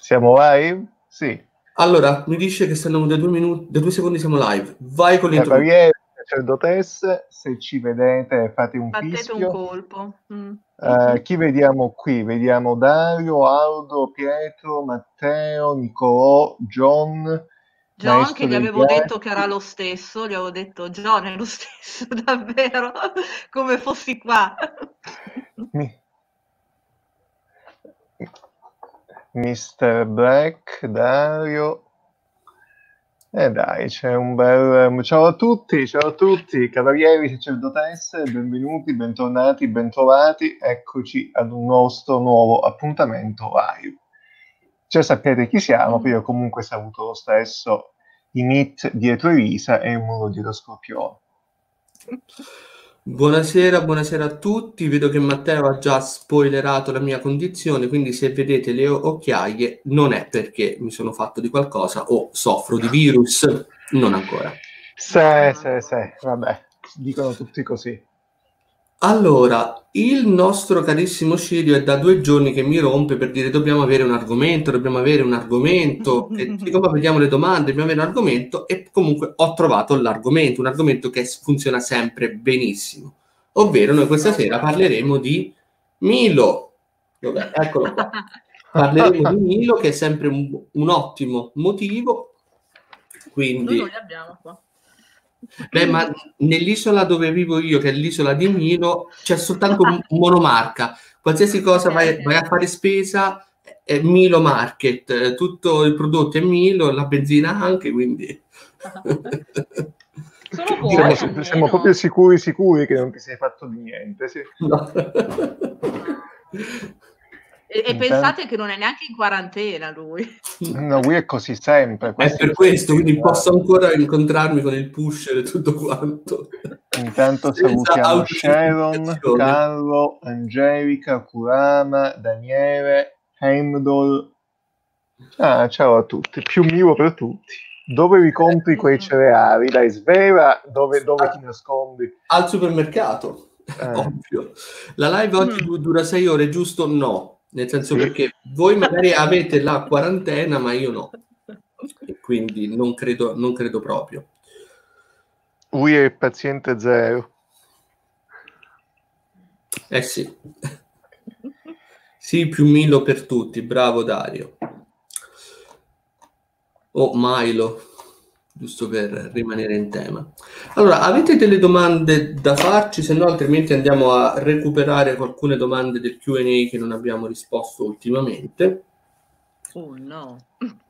Siamo live? Sì. Allora, mi dice che stanno da 2 minuti, da 2 secondi siamo live. Vai con l'introduzione. Cavaliere, sacerdotesse, se ci vedete fate un Battete un fischio. colpo. Chi vediamo qui? Vediamo Dario, Aldo, Pietro, Matteo, Nicolò, John, John, Maestro che gli degli avevo detto Arti. che era lo stesso, gli avevo detto John è lo stesso, davvero, come fossi qua. Mi- Mr. Black, Dario. Dai, c'è un bel... Ciao a tutti, cavalieri, sacerdotesse, benvenuti, bentornati, bentrovati, eccoci ad un nostro nuovo appuntamento live. Già sapete chi siamo, io comunque saluto lo stesso i Meet dietro Elisa e il muro dietro Scorpione. Buonasera a tutti. Vedo che Matteo ha già spoilerato la mia condizione, quindi se vedete le occhiaie non è perché mi sono fatto di qualcosa o soffro di virus, non ancora. Sì, vabbè, dicono tutti così. Allora, il nostro carissimo Cirio è da 2 giorni che mi rompe per dire dobbiamo avere un argomento, e siccome vediamo le domande, dobbiamo avere un argomento e comunque ho trovato l'argomento, un argomento che funziona sempre benissimo, ovvero noi questa sera parleremo di Milo. Vabbè, eccolo qua. Parleremo di Milo, che è sempre un ottimo motivo, quindi... Noi non li abbiamo qua. Beh, ma nell'isola dove vivo io, che è l'isola di Milo, c'è soltanto un monomarca. Qualsiasi cosa vai a fare spesa è Milo Market, tutto il prodotto è Milo, la benzina anche, quindi... Sono buoni, siamo proprio sicuri che non ti sei fatto di niente, sì. No. E pensate che non è neanche in quarantena lui. No, lui è così sempre. È per questo, quindi posso ancora incontrarmi con il pusher e tutto quanto. Intanto salutiamo Sharon, Carlo, Angelica, Kurama, Daniele, Heimdall. Ciao a tutti, più Milo per tutti. Dove vi compri quei cereali? Dai, svela dove ti nascondi? Al supermercato, ovvio. La live oggi dura 6 ore, giusto? No. Nel senso perché voi magari avete la quarantena, ma io no. E quindi non credo proprio. Lui è il paziente zero. Sì. Sì, più Milo per tutti. Bravo Dario. O Milo, giusto per rimanere in tema. Allora, avete delle domande da farci? Se no, altrimenti andiamo a recuperare alcune domande del Q&A che non abbiamo risposto ultimamente. Oh no.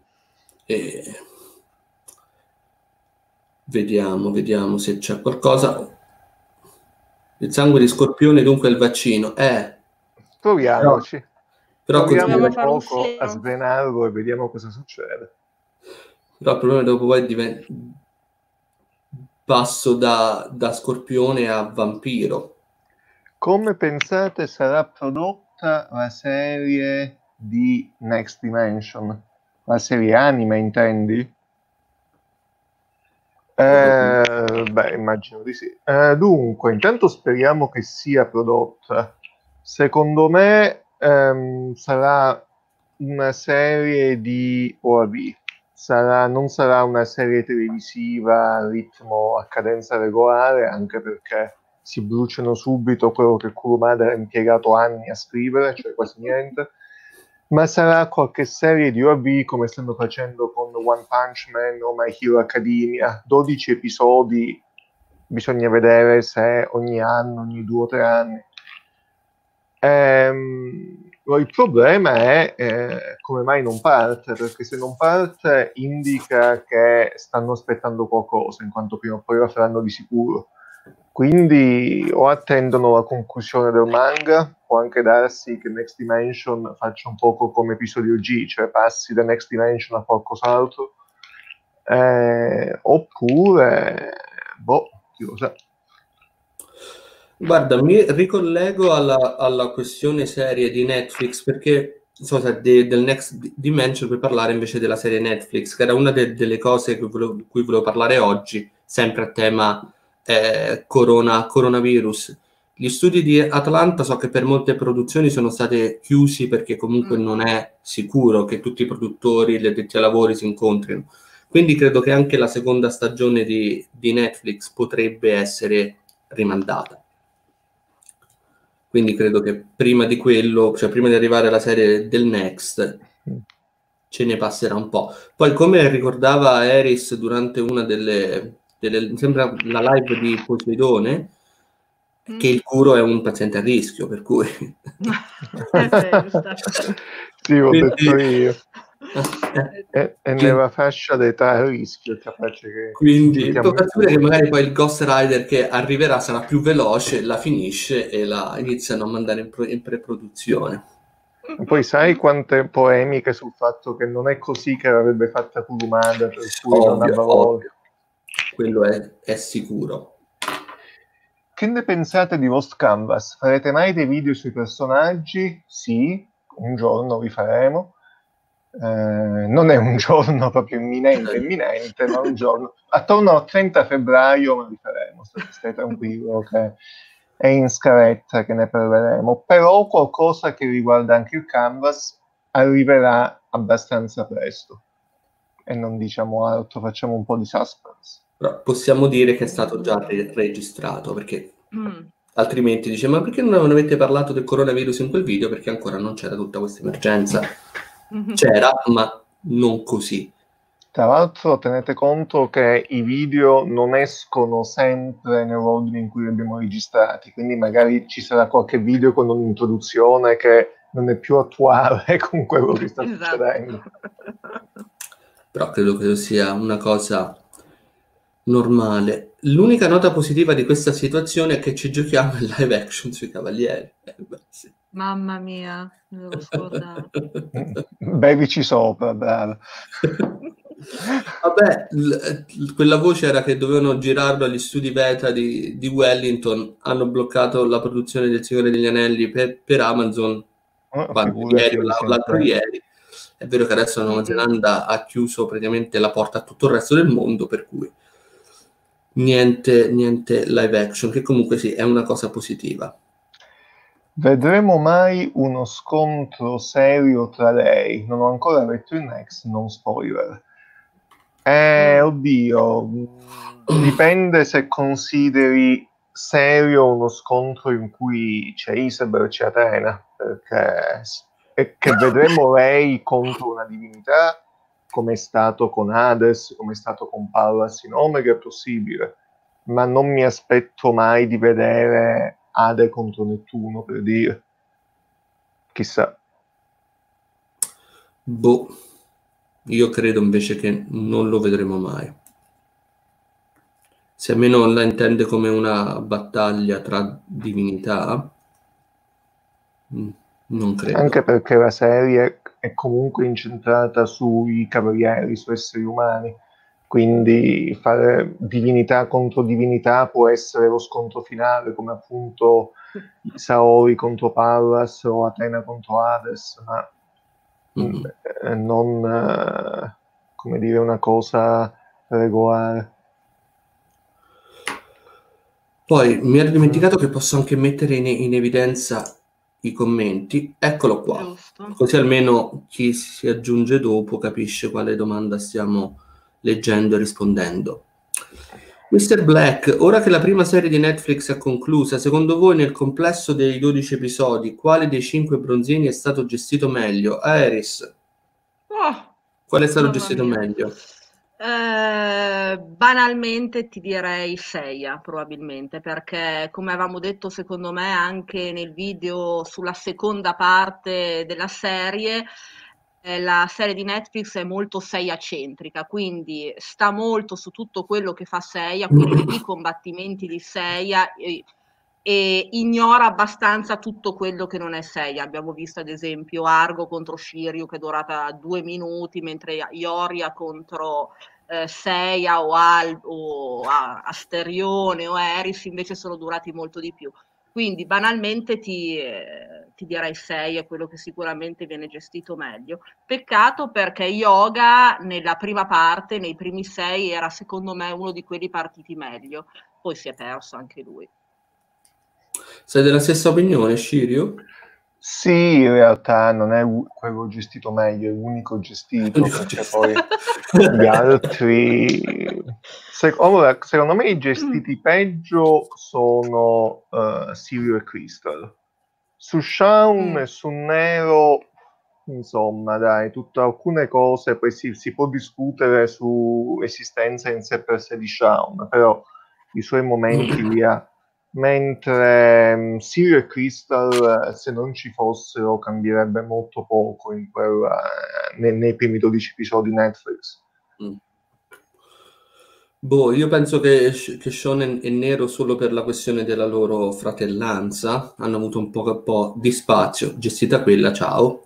Vediamo se c'è qualcosa. Il sangue di Scorpione, dunque il vaccino. Proviamoci. Però proviamo poco a svenarlo e vediamo cosa succede. Però il problema è dopo poi passo da Scorpione a Vampiro. Come pensate sarà prodotta la serie di Next Dimension? La serie anime, intendi? Beh, immagino di sì. Dunque, intanto speriamo che sia prodotta. Secondo me sarà una serie di OAV. Non sarà una serie televisiva a ritmo, a cadenza regolare, anche perché si bruciano subito quello che Kurumada ha impiegato anni a scrivere, cioè quasi niente. Ma sarà qualche serie di OAV come stanno facendo con One Punch Man o My Hero Academia, 12 episodi, bisogna vedere se ogni anno, ogni 2 o 3 anni. Il problema è come mai non parte, perché se non parte indica che stanno aspettando qualcosa, in quanto prima o poi la faranno di sicuro. Quindi o attendono la conclusione del manga, può anche darsi che Next Dimension faccia un poco come episodio G, cioè passi da Next Dimension a qualcos'altro, oppure, chi lo sa. Guarda, mi ricollego alla questione serie di Netflix, perché del Next Dimension per parlare invece della serie Netflix, che era una delle cose di cui volevo parlare oggi, sempre a tema coronavirus. Gli studi di Atlanta so che per molte produzioni sono state chiusi perché comunque non è sicuro che tutti i produttori, gli addetti ai lavori si incontrino. Quindi credo che anche la seconda stagione di Netflix potrebbe essere rimandata. Quindi credo che prima di quello, cioè prima di arrivare alla serie del Next, ce ne passerà un po'. Poi, come ricordava Eris durante una delle mi sembra la live di Poseidone, che il Kuro è un paziente a rischio, per cui sì, l'ho quindi, detto io. È quindi, nella fascia d'età a rischio, capace che quindi chiamo il che culo. magari poi il Ghost Rider che arriverà sarà più veloce, la finisce e la iniziano a mandare in pre-produzione. Poi sai quante polemiche sul fatto che non è così che l'avrebbe fatta Kurumada, per cui non ha valore. Ovvio. Quello è sicuro. Che ne pensate di Lost Canvas? Farete mai dei video sui personaggi? Sì, un giorno vi faremo. Non è un giorno proprio imminente, ma un giorno. Attorno al 30 febbraio ma vi faremo, stai tranquillo che è in scaletta che ne parleremo. Però qualcosa che riguarda anche il Canvas arriverà abbastanza presto. E non diciamo altro, facciamo un po' di suspense. Però possiamo dire che è stato già registrato, perché altrimenti dice, ma perché non avete parlato del coronavirus in quel video? Perché ancora non c'era tutta questa emergenza. C'era, ma non così. Tra l'altro tenete conto che i video non escono sempre nell'ordine in cui li abbiamo registrati, quindi magari ci sarà qualche video con un'introduzione che non è più attuale con quello che sta succedendo. Però credo che sia una cosa normale. L'unica nota positiva di questa situazione è che ci giochiamo in live action sui Cavalieri. Sì. Mamma mia, me l'ho scordato. Bevici sopra, bravo. Vabbè, quella voce era che dovevano girarlo agli studi beta di Wellington, hanno bloccato la produzione del Signore degli Anelli per Amazon ieri o l'altro ieri. È vero che adesso la Nuova Zelanda ha chiuso praticamente la porta a tutto il resto del mondo, per cui niente live action, che comunque sì, è una cosa positiva. Vedremo mai uno scontro serio tra lei? Non ho ancora letto il Next, non spoiler. Oddio, dipende se consideri serio uno scontro in cui c'è Isabel e c'è Atena, perché che vedremo lei contro una divinità, come è stato con Hades, come è stato con Pallas in Omega, è possibile, ma non mi aspetto mai di vedere Ade contro Nettuno, per dire. Chissà. Boh, io credo invece che non lo vedremo mai. Se almeno la intende come una battaglia tra divinità, non credo. Anche perché la serie è comunque incentrata sui cavalieri, su esseri umani, quindi fare divinità contro divinità può essere lo scontro finale, come appunto Saori contro Pallas o Atena contro Hades, ma non come dire una cosa regolare. Poi mi ero dimenticato che posso anche mettere in evidenza i commenti. Eccolo qua. Giusto. Così almeno chi si aggiunge dopo capisce quale domanda stiamo leggendo e rispondendo. Mr. Black, ora che la prima serie di Netflix è conclusa, secondo voi nel complesso dei 12 episodi, quale dei 5 bronzini è stato gestito meglio? Aeris, quale è stato gestito meglio? Banalmente ti direi Seiya, probabilmente, perché come avevamo detto secondo me anche nel video sulla seconda parte della serie, la serie di Netflix è molto Seiya-centrica, quindi sta molto su tutto quello che fa Seiya, quindi i combattimenti di Seiya, e ignora abbastanza tutto quello che non è Seiya. Abbiamo visto ad esempio Argo contro Shiryu che è durata 2 minuti, mentre Ioria contro Seiya o Asterione o Eris invece sono durati molto di più. Quindi banalmente ti direi Seiya, è quello che sicuramente viene gestito meglio. Peccato perché Yoga nella prima parte, nei primi 6, era secondo me uno di quelli partiti meglio, poi si è perso anche lui. Sei della stessa opinione, Scirio? Sì, in realtà non è quello gestito meglio, è l'unico gestito, L'unico perché gesto. poi gli altri... Ora, secondo me i gestiti peggio sono Sirio e Crystal. Su Shaun Mm. e su Nero, insomma, dai, alcune cose poi si può discutere su esistenza in sé per sé di Shaun, però i suoi momenti li ha. Mentre Sirio e Crystal, se non ci fossero, cambierebbe molto poco nei primi 12 episodi Netflix. Mm. Boh, io penso che Sean e Nero solo per la questione della loro fratellanza hanno avuto un po' di spazio, gestita quella, ciao.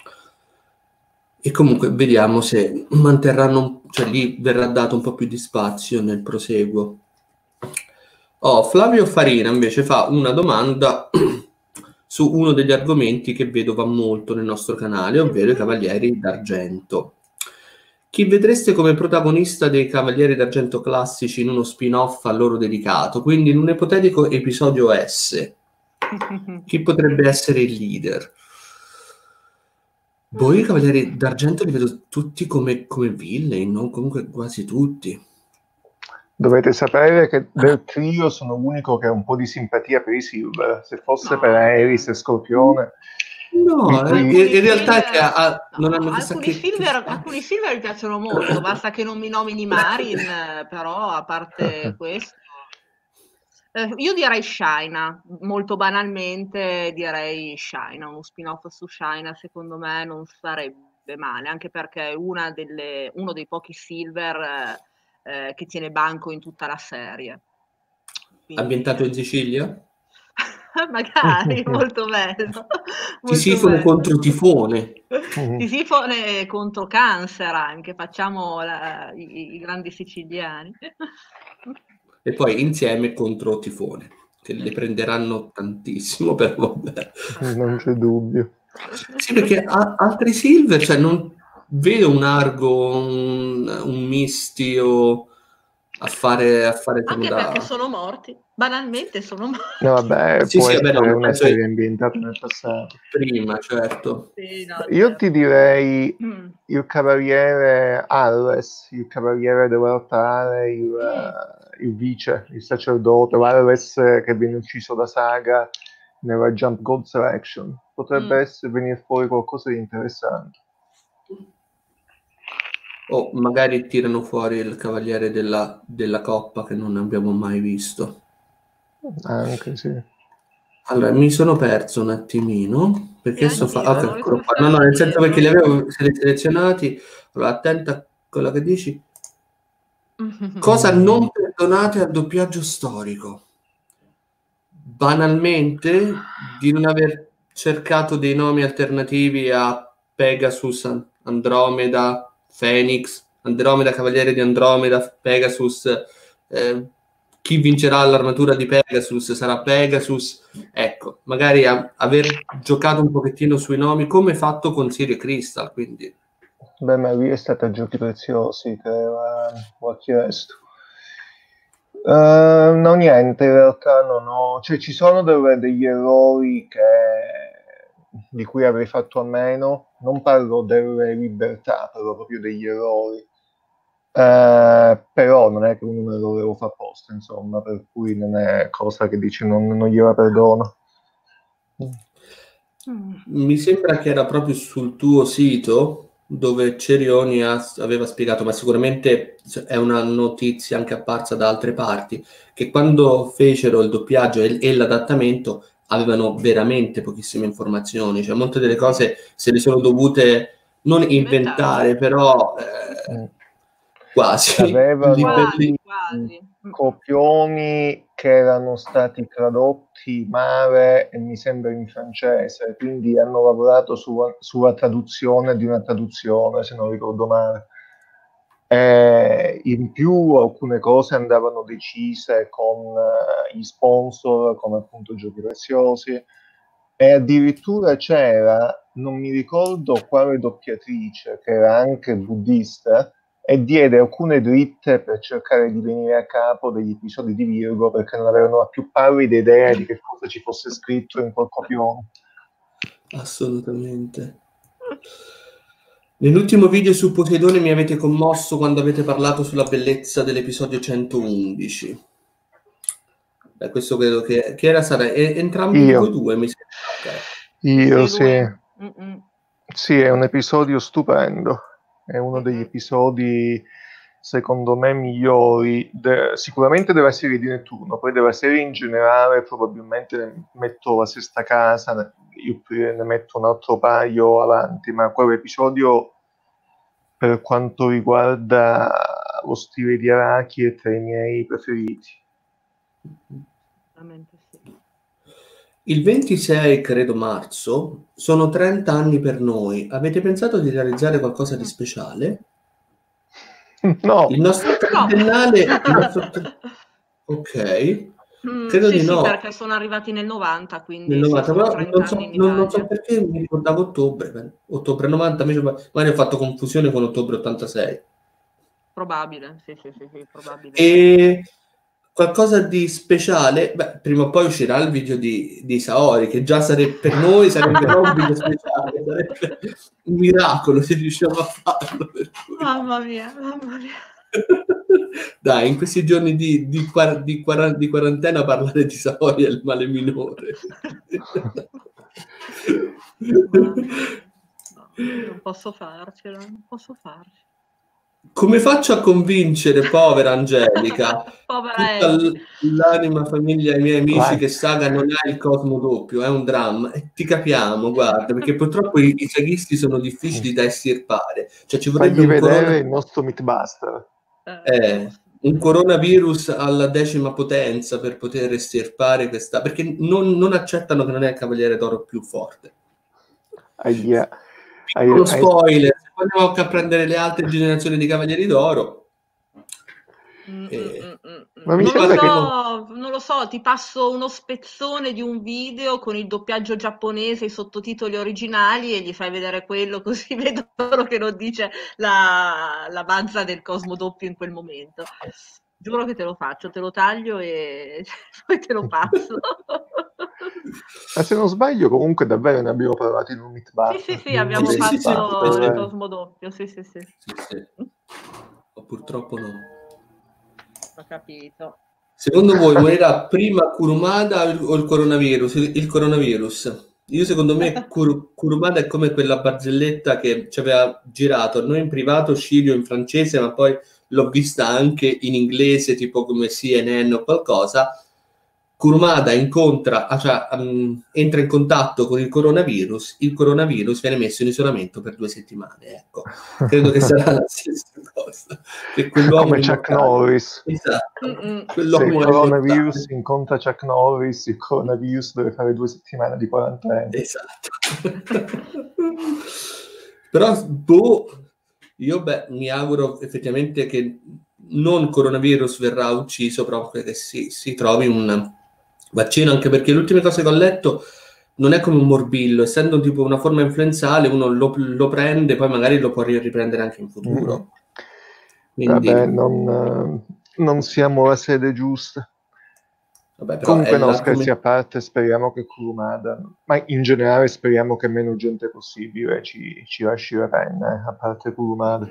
E comunque vediamo se manterranno, cioè lì verrà dato un po' più di spazio nel proseguo. Oh, Flavio Farina invece fa una domanda su uno degli argomenti che vedo va molto nel nostro canale, ovvero i Cavalieri d'Argento. Chi vedreste come protagonista dei Cavalieri d'Argento classici in uno spin-off a loro dedicato? Quindi in un ipotetico episodio S, chi potrebbe essere il leader? Boh, io i Cavalieri d'Argento li vedo tutti come villain, no? Comunque quasi tutti. Dovete sapere che del trio sono l'unico che ha un po' di simpatia per i Silver. Se fosse per No, Ares e Scorpione, No, i- in realtà è che non no, hanno chissà che alcuni silver mi piacciono molto, basta che non mi nomini Marin, però a parte questo, io direi Shaina, molto banalmente direi Shaina, uno spin-off su Shaina secondo me non sarebbe male, anche perché è uno dei pochi silver che tiene banco in tutta la serie. Quindi ambientato in Sicilia? magari, molto bello, molto Tisifono bello. contro tifone. Tisifone contro Cancer anche, facciamo i grandi siciliani. E poi insieme contro tifone, che le prenderanno tantissimo, però vabbè. non c'è dubbio. Sì, perché altri silver, cioè non vedo un Argo, un Mistio a fare insomma, Anche perché da... sono morti, banalmente sono No, morti. vabbè, Sì, può sì, vabbè, no, essere nel una senso serie ambientata nel passato. prima, certo. Sì, no, Io ti certo. direi Mm. il cavaliere Arles, il cavaliere dell'altare, Mm. il vice, il sacerdote, Arles che viene ucciso da Saga nella Jump Gold Selection. Potrebbe Mm. venire fuori qualcosa di interessante. O magari tirano fuori il cavaliere della coppa che non abbiamo mai visto. Anche sì. Allora, mi sono perso un attimino Sì, perché anch'io, ok, sono eccolo qua. rimasta No, no, nel senso perché li indietro. avevo selezionati. Allora, attenta a quello che dici. Cosa non perdonate al doppiaggio storico? Banalmente, di non aver cercato dei nomi alternativi a Pegasus, Andromeda, Phoenix, Andromeda, Cavaliere di Andromeda, Pegasus. Chi vincerà l'armatura di Pegasus sarà Pegasus. Ecco, magari aver giocato un pochettino sui nomi come fatto con Sirio e Crystal, quindi Beh, ma lui è stato a giochi preziosi che aveva chiesto. No, niente, in realtà non ho, cioè ci sono degli errori di cui avrei fatto a meno, non parlo delle libertà, parlo proprio degli errori. Però non è che uno un errore lo fa apposta, insomma, per cui non è cosa che dici non gliela perdono. Mm. mi sembra che era proprio sul tuo sito dove Cerioni aveva spiegato, ma sicuramente è una notizia anche apparsa da altre parti, che quando fecero il doppiaggio e l'adattamento avevano veramente pochissime informazioni, cioè molte delle cose se le sono dovute non Inventarsi. inventare, però Mm. quasi. Avevano Quasi, quasi. copioni che erano stati tradotti male e mi sembra in francese, quindi hanno lavorato sulla traduzione di una traduzione, se non ricordo male. In più alcune cose andavano decise con gli sponsor, come appunto Giochi Preziosi, e addirittura c'era, non mi ricordo quale doppiatrice, che era anche buddista, e diede alcune dritte per cercare di venire a capo degli episodi di Virgo, perché non avevano la più pallida idea di che cosa ci fosse scritto in quel copione. Assolutamente. Nell'ultimo video su Poseidone mi avete commosso quando avete parlato sulla bellezza dell'episodio 111. Beh, questo credo che era entrambi Io. voi due, mi sembra. Okay. Io Sì, sì. lui. Sì, è un episodio stupendo. È uno degli episodi, secondo me, migliori. Sicuramente della serie di Nettuno, poi della serie in generale probabilmente ne metto la sesta casa, io ne metto un altro paio avanti, ma quell'episodio, per quanto riguarda lo stile di Araki, è tra i miei preferiti. Veramente sì. Il 26, credo, marzo, sono 30 anni per noi. Avete pensato di realizzare qualcosa di speciale? No. Il nostro trentennale... Ok. Credo Sì, di sì, no. perché sono arrivati nel 90, quindi Nel 90, sono però 30 anni in non Italia. so perché mi ricordavo ottobre 90, magari ho fatto confusione con ottobre 86. Probabile, sì, probabile. E qualcosa di speciale, beh, prima o poi uscirà il video di Saori, che già per noi sarebbe un video speciale, sarebbe un miracolo se riusciamo a farlo. Mamma mia. Dai, in questi giorni di quarantena parlare di Saori è il male minore. No, non posso farcela, non posso farcela. Come faccio a convincere, povera Angelica, Povera tutta Angie. l'anima famiglia e i miei amici Vai. che Saga non ha il cosmo doppio, è un dramma, e ti capiamo, guarda, perché purtroppo i saghisti sono difficili da estirpare, cioè ci vorrebbe Fagli vedere il nostro Mythbuster. un coronavirus alla 10ª potenza per poter estirpare questa, perché non accettano che non è il Cavaliere d'Oro più forte. Piccolo spoiler, se poi andiamo a prendere le altre generazioni di Cavalieri d'Oro. Ma mi sembra che non lo so, ti passo uno spezzone di un video con il doppiaggio giapponese, i sottotitoli originali e gli fai vedere quello, così vedono che non dice la bazza del Cosmo doppio in quel momento. Giuro che te lo faccio, te lo taglio e poi te lo passo. Ma se non sbaglio, comunque davvero ne abbiamo parlato in un Mythbuster. Sì, abbiamo fatto il il Cosmo doppio, sì. O purtroppo no. Ho capito. Secondo voi morirà prima Kurumada o il coronavirus? Il coronavirus. Io secondo me Kurumada è come quella barzelletta che ci aveva girato a noi in privato, Cirio in francese, ma poi l'ho vista anche in inglese, tipo come CNN o qualcosa. Kurumada entra in contatto con il coronavirus viene messo in isolamento per 2 settimane. Ecco, credo che sarà la stessa cosa. Che quell'uomo come Chuck Norris. Esatto. Se il coronavirus incontra Chuck Norris, il coronavirus deve fare 2 settimane di quarantena. Esatto. Però, io mi auguro effettivamente che non coronavirus verrà ucciso, proprio che si trovi un vaccino, anche perché le ultime cose che ho letto non è come un morbillo, essendo tipo una forma influenzale, uno lo prende, poi magari lo può riprendere anche in futuro. Quindi... Vabbè, non siamo la sede giusta. Vabbè, però comunque no, scherzi a parte, speriamo che Kurumada, ma in generale speriamo che meno gente possibile ci lasci la penna, a parte Kurumada.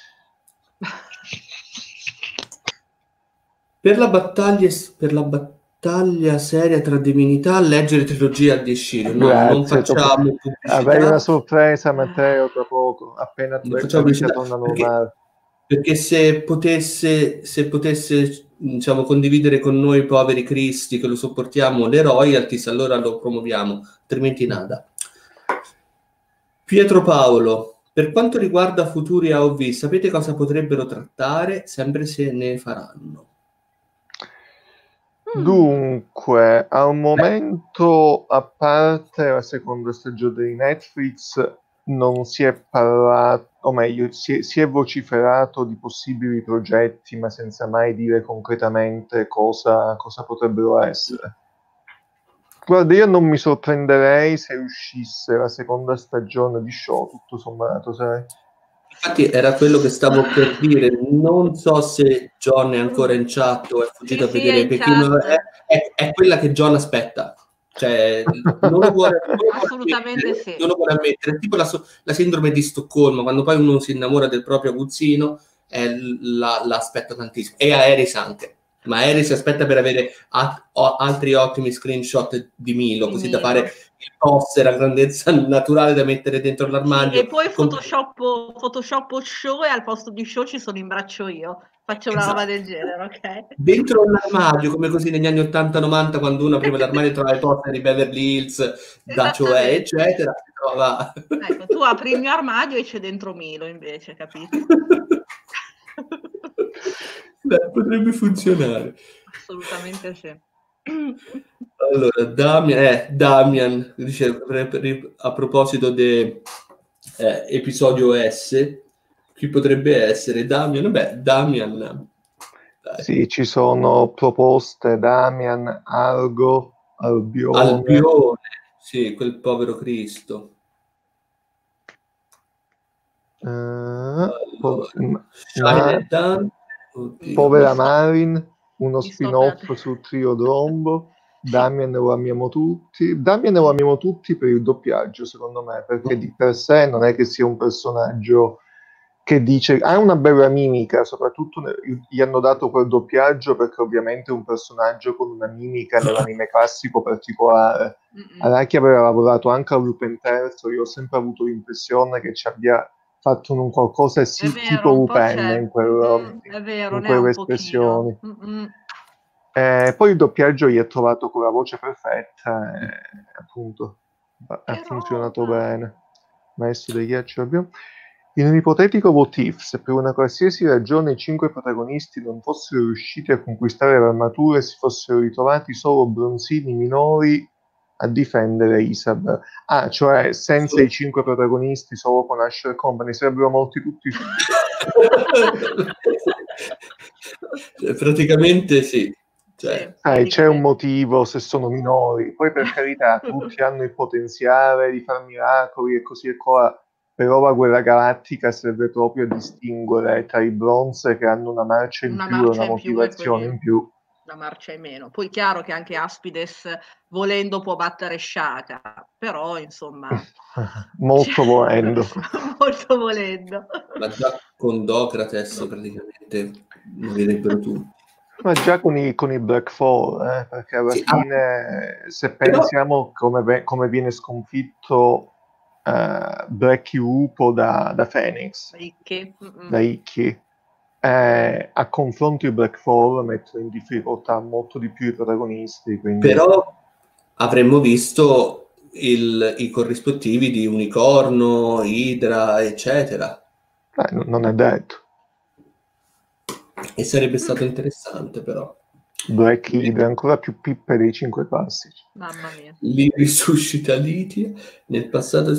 Per la battaglia seria tra divinità, leggere trilogia di Shiro. No, non facciamo pubblicità. Avrai una sorpresa, Matteo, tra poco, appena la vita torna normale. Perché se potesse diciamo, condividere con noi poveri cristi che lo sopportiamo le royalties, allora lo promuoviamo, altrimenti nada. Pietro Paolo, per quanto riguarda futuri AOV, sapete cosa potrebbero trattare? Sempre se ne faranno. Dunque, al momento, a parte la seconda stagione di Netflix, non si è parlato, o meglio, si è vociferato di possibili progetti, ma senza mai dire concretamente cosa potrebbero essere. Guarda, io non mi sorprenderei se uscisse la seconda stagione di Show, tutto sommato, sai? Infatti era quello che stavo per dire, non so se John è ancora in chat o è fuggito a Sì, vedere, è in perché chat. è quella che John aspetta, cioè non lo vuole Assolutamente sì. non lo vuole ammettere, è tipo la sindrome di Stoccolma, quando poi uno si innamora del proprio aguzzino, la aspetta tantissimo, e a Eris anche. Ma Eris aspetta per avere altri ottimi screenshot di Milo, così da fare il poster a grandezza naturale da mettere dentro l'armadio. Sì, e poi Photoshop show e al posto di show ci sono in braccio io. Faccio una roba del genere, ok? Dentro un armadio, come così negli anni 80-90, quando uno apriva l'armadio trova i poster di Beverly Hills, da Cioè, eccetera, si trova... Ecco, tu apri il mio armadio e c'è dentro Milo, invece, capito? Beh, potrebbe funzionare. Assolutamente sì. Allora, Damian dice a proposito di episodio S, chi potrebbe essere Damian? Beh, Damian. Dai. Sì, ci sono proposte: Damian, Argo, Albione. Albione, sì, quel povero Cristo. Povera Marin, uno spin-off su Trio Drombo. Damian lo amiamo tutti. Damian lo amiamo tutti per il doppiaggio, secondo me, perché di per sé non è che sia un personaggio che dice, ha una bella mimica, soprattutto gli hanno dato quel doppiaggio perché ovviamente è un personaggio con una mimica nell'anime classico particolare. Araki aveva lavorato anche a Lupin III, io ho sempre avuto l'impressione che ci abbia fatto un qualcosa sì, tipo Lupin in quelle espressioni. Poi il doppiaggio gli ha trovato quella voce perfetta e appunto ha funzionato bene. Maestro dei ghiacci abbiamo. In un ipotetico what if, se per una qualsiasi ragione i 5 protagonisti non fossero riusciti a conquistare l'armatura e si fossero ritrovati solo bronzini minori a difendere Isab. Ah, cioè senza i 5 protagonisti, solo con Asher Company, sarebbero morti tutti. Praticamente sì. Cioè. C'è un motivo se sono minori, poi per carità tutti hanno il potenziale di far miracoli e così e qua, però la guerra galattica serve proprio a distinguere tra i bronze che hanno una marcia in più e una motivazione in più. Una marcia in meno. Poi chiaro che anche Aspides volendo può battere Shaka, però insomma molto volendo. Molto volendo. Ma già con Dokrates praticamente morirebbero tutti. Ma già con i Black Fall, perché alla fine se pensiamo come viene sconfitto Blacky Lupo da Phoenix, da Ikki, a confronto i Black Fall mettono in difficoltà molto di più i protagonisti. Quindi... Però avremmo visto i corrispettivi di Unicorno, Idra, eccetera. Non è detto. E sarebbe stato interessante, però. Black Idra, ancora più pippe dei 5 classici. Mamma mia. Li risuscita Litia. Nel passato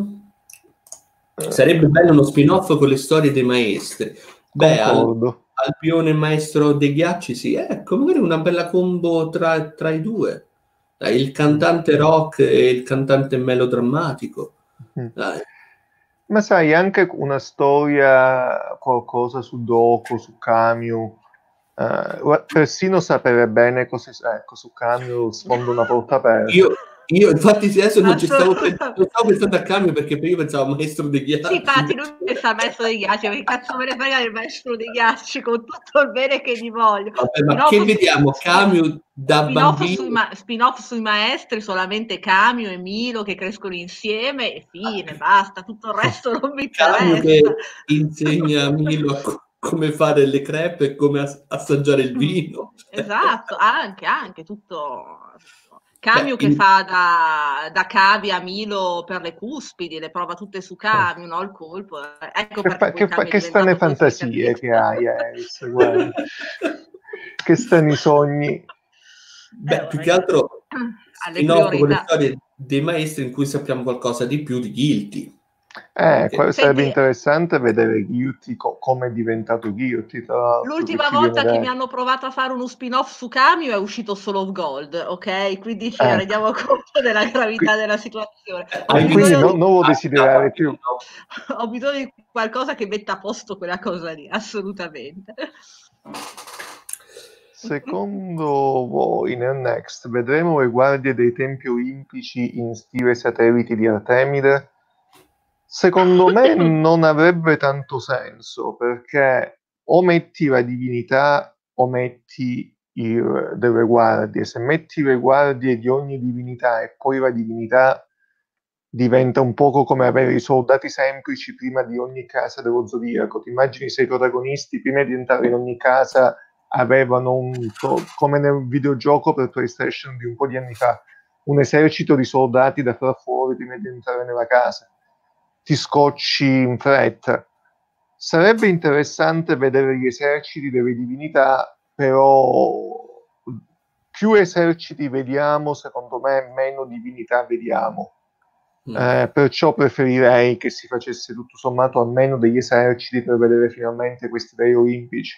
sarebbe bello uno spin-off con le storie dei maestri. Beh, Albione maestro dei ghiacci, sì. Ecco, magari una bella combo tra i due. Dai, il cantante rock e il cantante melodrammatico. Dai. Ma sai, anche una storia, qualcosa su Doku, su Kamyu, persino sapere bene cosa su Kamyu sfondo una porta aperta. Io infatti adesso non stavo pensando a Kamyu perché io pensavo al maestro dei ghiacci. Sì, infatti non pensa al maestro dei ghiacci, perché cazzo me ne frega del maestro dei ghiacci con tutto il bene che gli voglio. Vabbè, ma che vediamo? Kamyu da bambino? Spin-off sui maestri, solamente Kamyu e Milo che crescono insieme e fine, basta, tutto il resto non mi interessa. Kamyu che insegna a Milo come fare le crepe e come assaggiare il vino. Esatto, anche tutto... Kamyu che fa da cavie a Milo per le cuspidi, le prova tutte su Kamyu, no? Il colpo. Ecco che strane fantasie che hai, Eris, guarda. Che strani sogni. Beh, più che altro con le storie dei maestri in cui sappiamo qualcosa di più di Guilty. Sarebbe Senti, interessante vedere Guilty come è diventato Guilty, tra l'altro, che l'ultima ci viene volta che mi detto. hanno provato a fare uno spin-off su Cameo è uscito Soul of Gold, ok? Quindi ci Ecco. rendiamo conto della gravità della situazione. Ho Hai Quindi bisogno visto? di, non lo desiderare più. ho bisogno di qualcosa che metta a posto quella cosa lì, assolutamente. Secondo voi nel Next vedremo le guardie dei tempi olimpici in stile satelliti di Artemide? Secondo me non avrebbe tanto senso, perché o metti la divinità o metti delle guardie. Se metti le guardie di ogni divinità e poi la divinità, diventa un poco come avere i soldati semplici prima di ogni casa dello zodiaco. Ti immagini se i protagonisti prima di entrare in ogni casa avevano come nel videogioco per PlayStation di un po' di anni fa, un esercito di soldati da far fuori prima di entrare nella casa. Ti scocci in fretta. Sarebbe interessante vedere gli eserciti delle divinità, però più eserciti vediamo, secondo me, meno divinità vediamo. Perciò preferirei che si facesse tutto sommato almeno degli eserciti per vedere finalmente questi dei olimpici.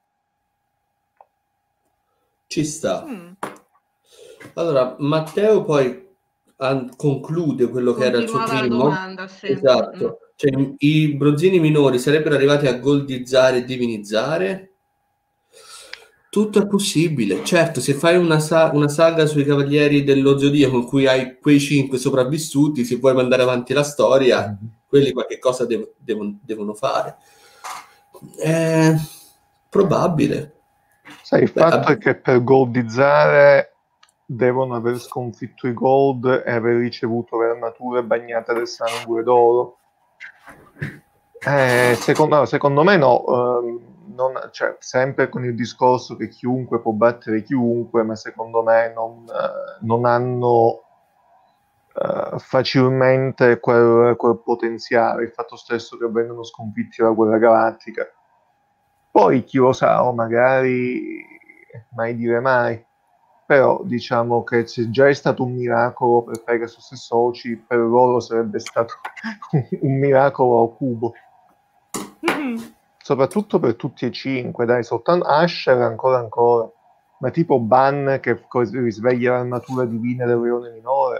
Ci sta. Allora, Matteo poi conclude quello che era il suo Continuava la primo. domanda, sì. Esatto. Cioè, i bronzini minori sarebbero arrivati a goldizzare e divinizzare? Tutto è possibile. Certo, se fai una saga sui Cavalieri dello Zodiaco in cui hai quei 5 sopravvissuti, se vuoi mandare avanti la storia, quelli qualche cosa devono fare. È probabile. Sai, il fatto è che per goldizzare devono aver sconfitto i Gold e aver ricevuto le armature bagnate del sangue d'oro. Secondo me no, cioè, sempre con il discorso che chiunque può battere chiunque, ma secondo me non hanno facilmente quel potenziale, il fatto stesso che vengano sconfitti dalla guerra galattica. Poi chi lo sa, o magari mai dire mai, però diciamo che se già è stato un miracolo per Pegasus e Soci, per loro sarebbe stato un miracolo a cubo. Soprattutto per tutti e 5, dai, soltanto Asher ancora, ma tipo Ban che risveglia l'armatura divina del leone minore.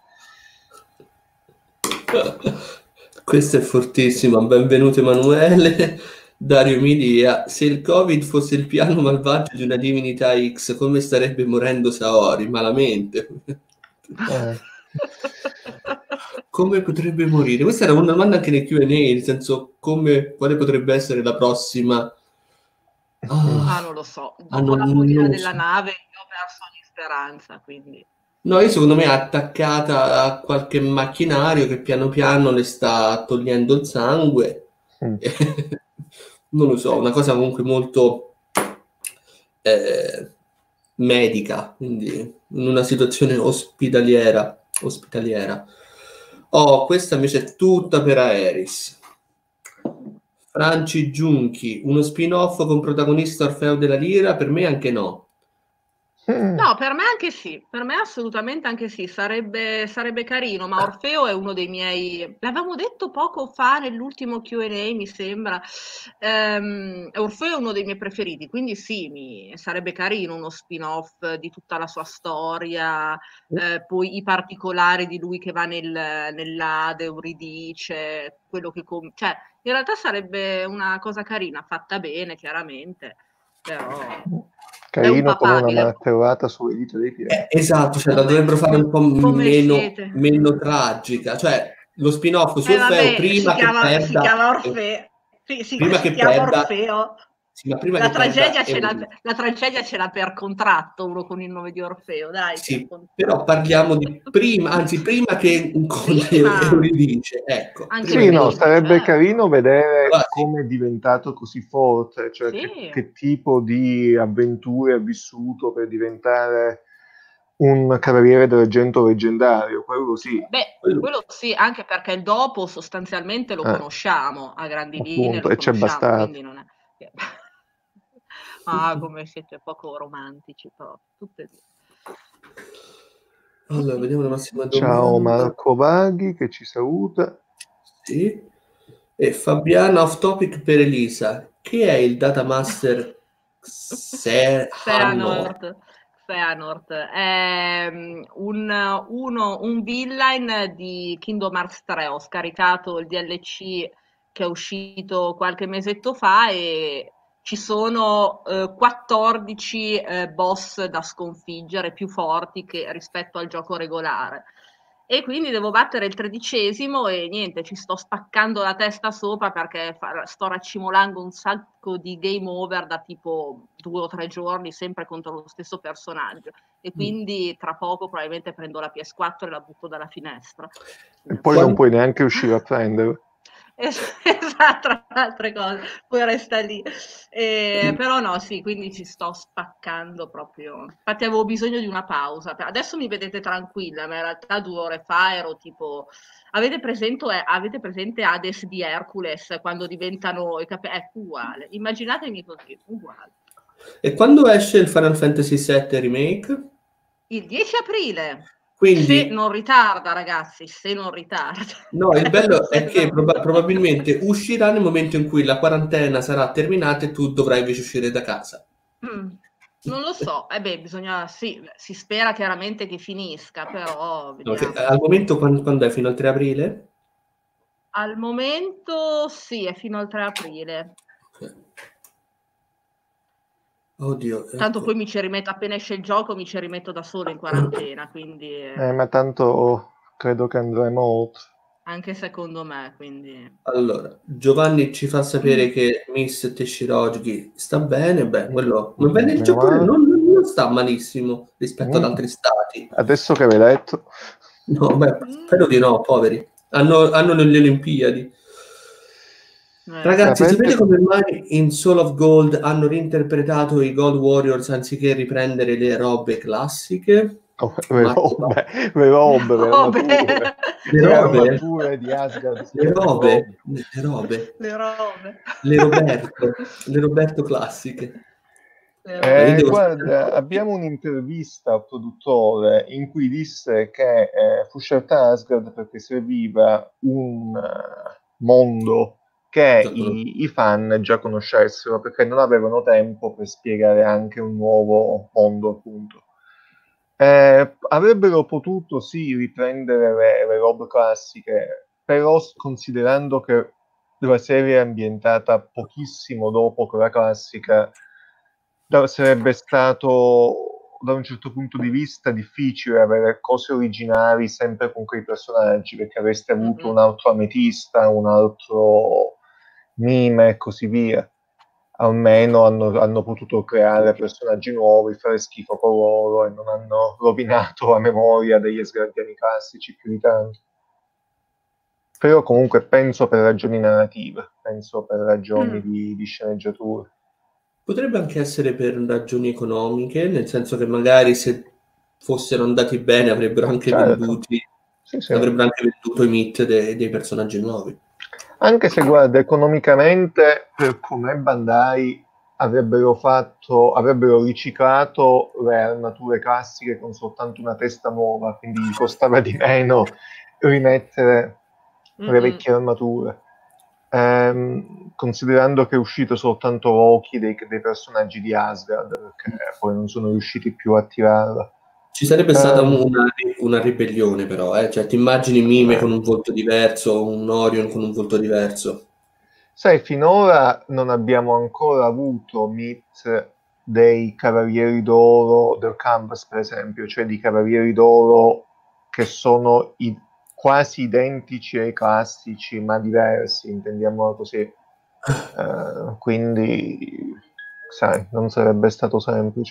Questo è fortissimo. Benvenuto Emanuele. Dario Midia, se il Covid fosse il piano malvagio di una divinità X, come starebbe morendo Saori? Malamente. Come potrebbe morire? Questa era una domanda anche nei Q&A, nel senso, quale potrebbe essere la prossima? Non lo so. Dopo la follia della nave ho perso ogni speranza, quindi... No, io secondo me è attaccata a qualche macchinario che piano piano le sta togliendo il sangue. Non lo so, una cosa comunque molto medica, quindi in una situazione ospitaliera. Oh, questa invece è tutta per Aeris. Franci Giunchi, uno spin-off con protagonista Orfeo della Lira? Per me anche no. No, per me anche sì, per me assolutamente anche sì, sarebbe carino, ma Orfeo è uno dei miei, l'avevamo detto poco fa nell'ultimo Q&A, mi sembra, Orfeo è uno dei miei preferiti, quindi sì, sarebbe carino uno spin-off di tutta la sua storia, poi i particolari di lui che va nell'Ade, Euridice, quello che... cioè, in realtà sarebbe una cosa carina, fatta bene, chiaramente, però... È un Carino come una papabile. martellata sulle dita dei piedi. Esatto, cioè la dovrebbero fare un po' Come siete? meno tragica, cioè lo spin-off su Orfeo Vabbè, si prima che chiama perda, Orfeo. Sì, prima si che chiama perda, Orfeo. sì, ma prima La che perda tragedia ce l'ha, la tragedia ce l'ha per contratto uno con il nome di Orfeo, dai, per sì, però contratto. parliamo di prima, anzi prima che incontri Prima, Euridice, ecco, anche prima che Sì, no, prima, incontri. sarebbe certo. carino vedere Allora, sì. come è diventato così forte, cioè Sì. che tipo di avventure ha vissuto per diventare un cavaliere d'argento leggendario, quello sì. Beh, quello sì, anche perché il dopo sostanzialmente lo conosciamo, a grandi linee Appunto, lo e c'è conosciamo, bastato. quindi non è... Ah, come siete poco romantici proprio, tutte e due. Allora, vediamo la prossima Ciao domanda. Marco Vaghi che ci saluta. Sì. E Fabiana off topic per Elisa. Chi è il Datamaster Xehanort? Xehanort è un villain di Kingdom Hearts 3. Ho scaricato il DLC che è uscito qualche mesetto fa e ci sono 14 boss da sconfiggere più forti rispetto al gioco regolare. E quindi devo battere il 13° e niente, ci sto spaccando la testa sopra perché sto raccimolando un sacco di game over da tipo 2 o 3 giorni, sempre contro lo stesso personaggio. E quindi tra poco probabilmente prendo la PS4 e la butto dalla finestra. E poi non puoi neanche uscire a prendere. Esatto, tra altre cose, poi resta lì. Però no, sì, quindi ci sto spaccando proprio. Infatti avevo bisogno di una pausa. Adesso mi vedete tranquilla, ma in realtà 2 ore fa ero tipo... Avete presente Hades di Hercules quando diventano i capelli? Ecco, uguale. Immaginatemi così, uguale. E quando esce il Final Fantasy VII Remake? Il 10 aprile. Quindi, se non ritarda, ragazzi, se non ritarda. No, il bello è che probabilmente uscirà nel momento in cui la quarantena sarà terminata e tu dovrai invece uscire da casa. Non lo so, bisogna, sì, si spera chiaramente che finisca, però vediamo. Al momento quando è? Fino al 3 aprile? Al momento sì, è fino al 3 aprile. Okay. Oddio, tanto poi mi ci rimetto, appena esce il gioco mi ci rimetto da solo in quarantena, quindi ma tanto credo che andremo oltre. Anche secondo me, quindi... Allora, Giovanni ci fa sapere che Miss Teshirogi sta bene, quello... Ma bene, il Giappone non sta malissimo rispetto ad altri stati. Adesso che avevi detto... No, spero di no, poveri. Hanno le Olimpiadi. Ragazzi, sapete come mai in Soul of Gold hanno reinterpretato i Gold Warriors anziché riprendere le robe classiche? Le armature di Asgard. Le Roberto classiche. Guarda, abbiamo un'intervista al produttore in cui disse che fu scelta Asgard perché serviva un mondo che i fan già conoscessero, perché non avevano tempo per spiegare anche un nuovo mondo, appunto. Avrebbero potuto sì riprendere le robe classiche, però considerando che la serie è ambientata pochissimo dopo quella classica, sarebbe stato da un certo punto di vista difficile avere cose originali sempre con quei personaggi, perché avreste avuto un altro Ametista, un altro Mime e così via. Almeno hanno potuto creare personaggi nuovi, fare schifo con loro e non hanno rovinato la memoria degli Asgardiani classici più di tanto. Però comunque penso per ragioni narrative, penso per ragioni di sceneggiatura. Potrebbe anche essere per ragioni economiche, nel senso che magari se fossero andati bene avrebbero anche venduti, avrebbero anche venduto i meet dei personaggi nuovi. Anche se, guarda, economicamente, per come Bandai avrebbero riciclato le armature classiche con soltanto una testa nuova, quindi gli costava di meno rimettere le vecchie armature. Considerando che è uscito soltanto Loki dei personaggi di Asgard, perché poi non sono riusciti più a tirarla. Ci sarebbe stata una ribellione, però, cioè ti immagini Mime con un volto diverso, un Orion con un volto diverso. Sai, finora non abbiamo ancora avuto meet dei Cavalieri d'Oro del Canvas, per esempio, cioè di Cavalieri d'Oro che sono quasi identici ai classici, ma diversi, intendiamolo così. Quindi, sai, non sarebbe stato semplice.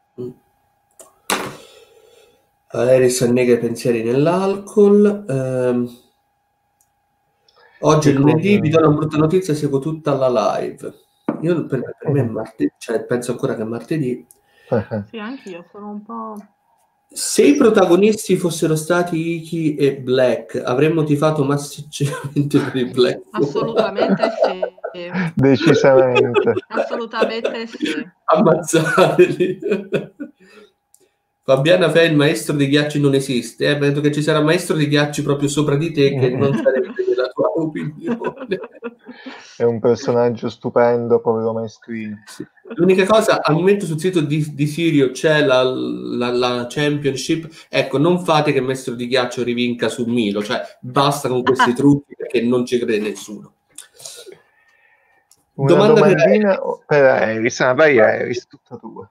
Eris annega i pensieri nell'alcol. Oggi è lunedì, vi do una brutta notizia, seguo tutta la live. Io per me è martedì, cioè penso ancora che è martedì. Sì, anch'io sono un po'... Se i protagonisti fossero stati Iki e Black, avremmo tifato massicciamente per i Black. Assolutamente sì. Decisamente. Assolutamente sì. Ammazzateli. Fabiana Fe, il maestro dei ghiacci non esiste. Penso che ci sarà un maestro dei ghiacci proprio sopra di te che non sarebbe della tua opinione. È un personaggio stupendo, povero maestrino. Sì. L'unica cosa, al momento sul sito di Sirio c'è la Championship, ecco, non fate che Maestro di Ghiaccio rivinca su Milo, cioè basta con questi trucchi perché non ci crede nessuno. Una Domanda domandina per Iris, vai Iris, tutta tua.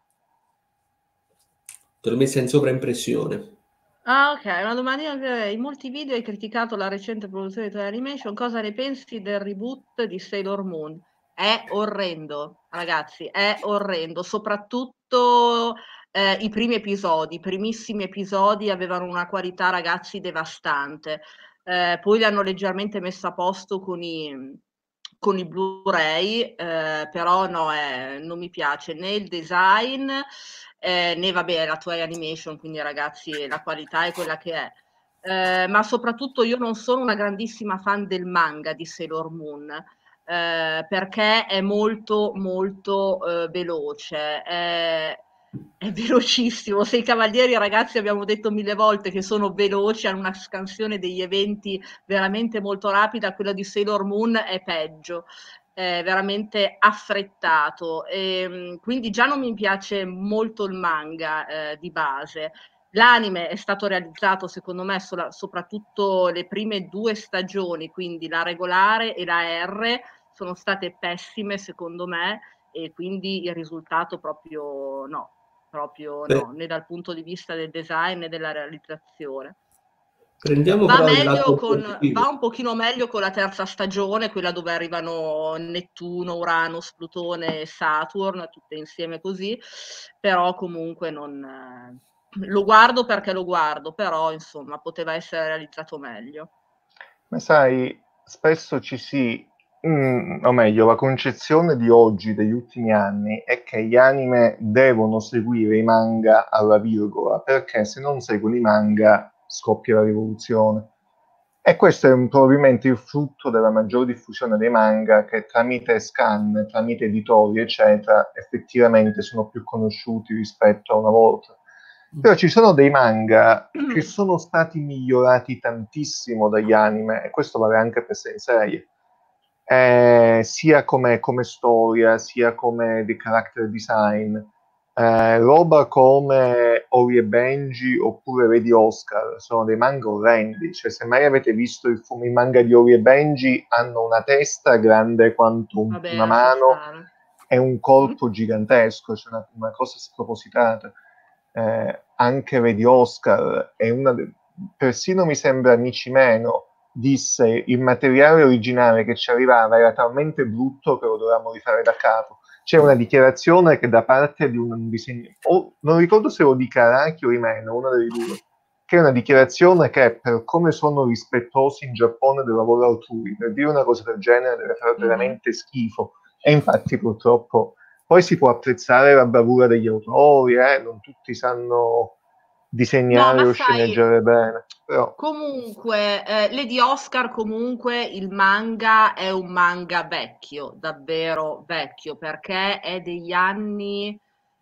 Te l'ho messa in sovraimpressione. Ah, ok, una domandina per in molti video hai criticato la recente produzione di Toei Animation, cosa ne pensi del reboot di Sailor Moon? È orrendo, ragazzi, è orrendo, soprattutto i primi episodi, i primissimi episodi avevano una qualità, ragazzi, devastante. Poi li hanno leggermente messo a posto con i Blu-ray, però no, non mi piace né il design né vabbè la Toei Animation, quindi ragazzi la qualità è quella che è. Ma soprattutto io non sono una grandissima fan del manga di Sailor Moon, perché è molto molto veloce, è velocissimo. Se i cavalieri, ragazzi, abbiamo detto 1000 volte che sono veloci, hanno una scansione degli eventi veramente molto rapida, quella di Sailor Moon è peggio, è veramente affrettato. Quindi già non mi piace molto il manga di base. L'anime è stato realizzato, secondo me, soprattutto le prime 2 stagioni, quindi la regolare e la R, sono state pessime, secondo me, e quindi il risultato proprio no, né dal punto di vista del design né della realizzazione. Prendiamo Va però il lato va positivo. un pochino meglio con la terza stagione, quella dove arrivano Nettuno, Uranus, Plutone e Saturn, tutte insieme così, però comunque non... Lo guardo perché lo guardo, però insomma poteva essere realizzato meglio. Ma sai, spesso o meglio, la concezione di oggi, degli ultimi anni, è che gli anime devono seguire i manga alla virgola, perché se non seguono i manga scoppia la rivoluzione. E questo è probabilmente il frutto della maggior diffusione dei manga che tramite scan, tramite editori, eccetera, effettivamente sono più conosciuti rispetto a una volta. Però ci sono dei manga che sono stati migliorati tantissimo dagli anime, e questo vale anche per Sensei, sia come storia, sia come di character design. Roba come Ori e Benji oppure Vedi Oscar sono dei manga orrendi, cioè se mai avete visto i manga di Ori e Benji hanno una testa grande quanto Vabbè, una lascia mano stare. e un corpo gigantesco, cioè una cosa spropositata. Anche Vedi Oscar è persino mi sembra Amici Meno disse il materiale originale che ci arrivava era talmente brutto che lo dovevamo rifare da capo. C'è una dichiarazione che da parte di un disegno, non ricordo se lo dica Araki o Imeno, una delle due, che è una dichiarazione che per come sono rispettosi in Giappone del lavoro altrui, per dire una cosa del genere deve fare veramente schifo. E infatti purtroppo poi si può apprezzare la bravura degli autori, non tutti sanno No, disegnare ma o sai, sceneggiare bene, però comunque, Lady Oscar comunque il manga è un manga vecchio, davvero vecchio, perché è degli anni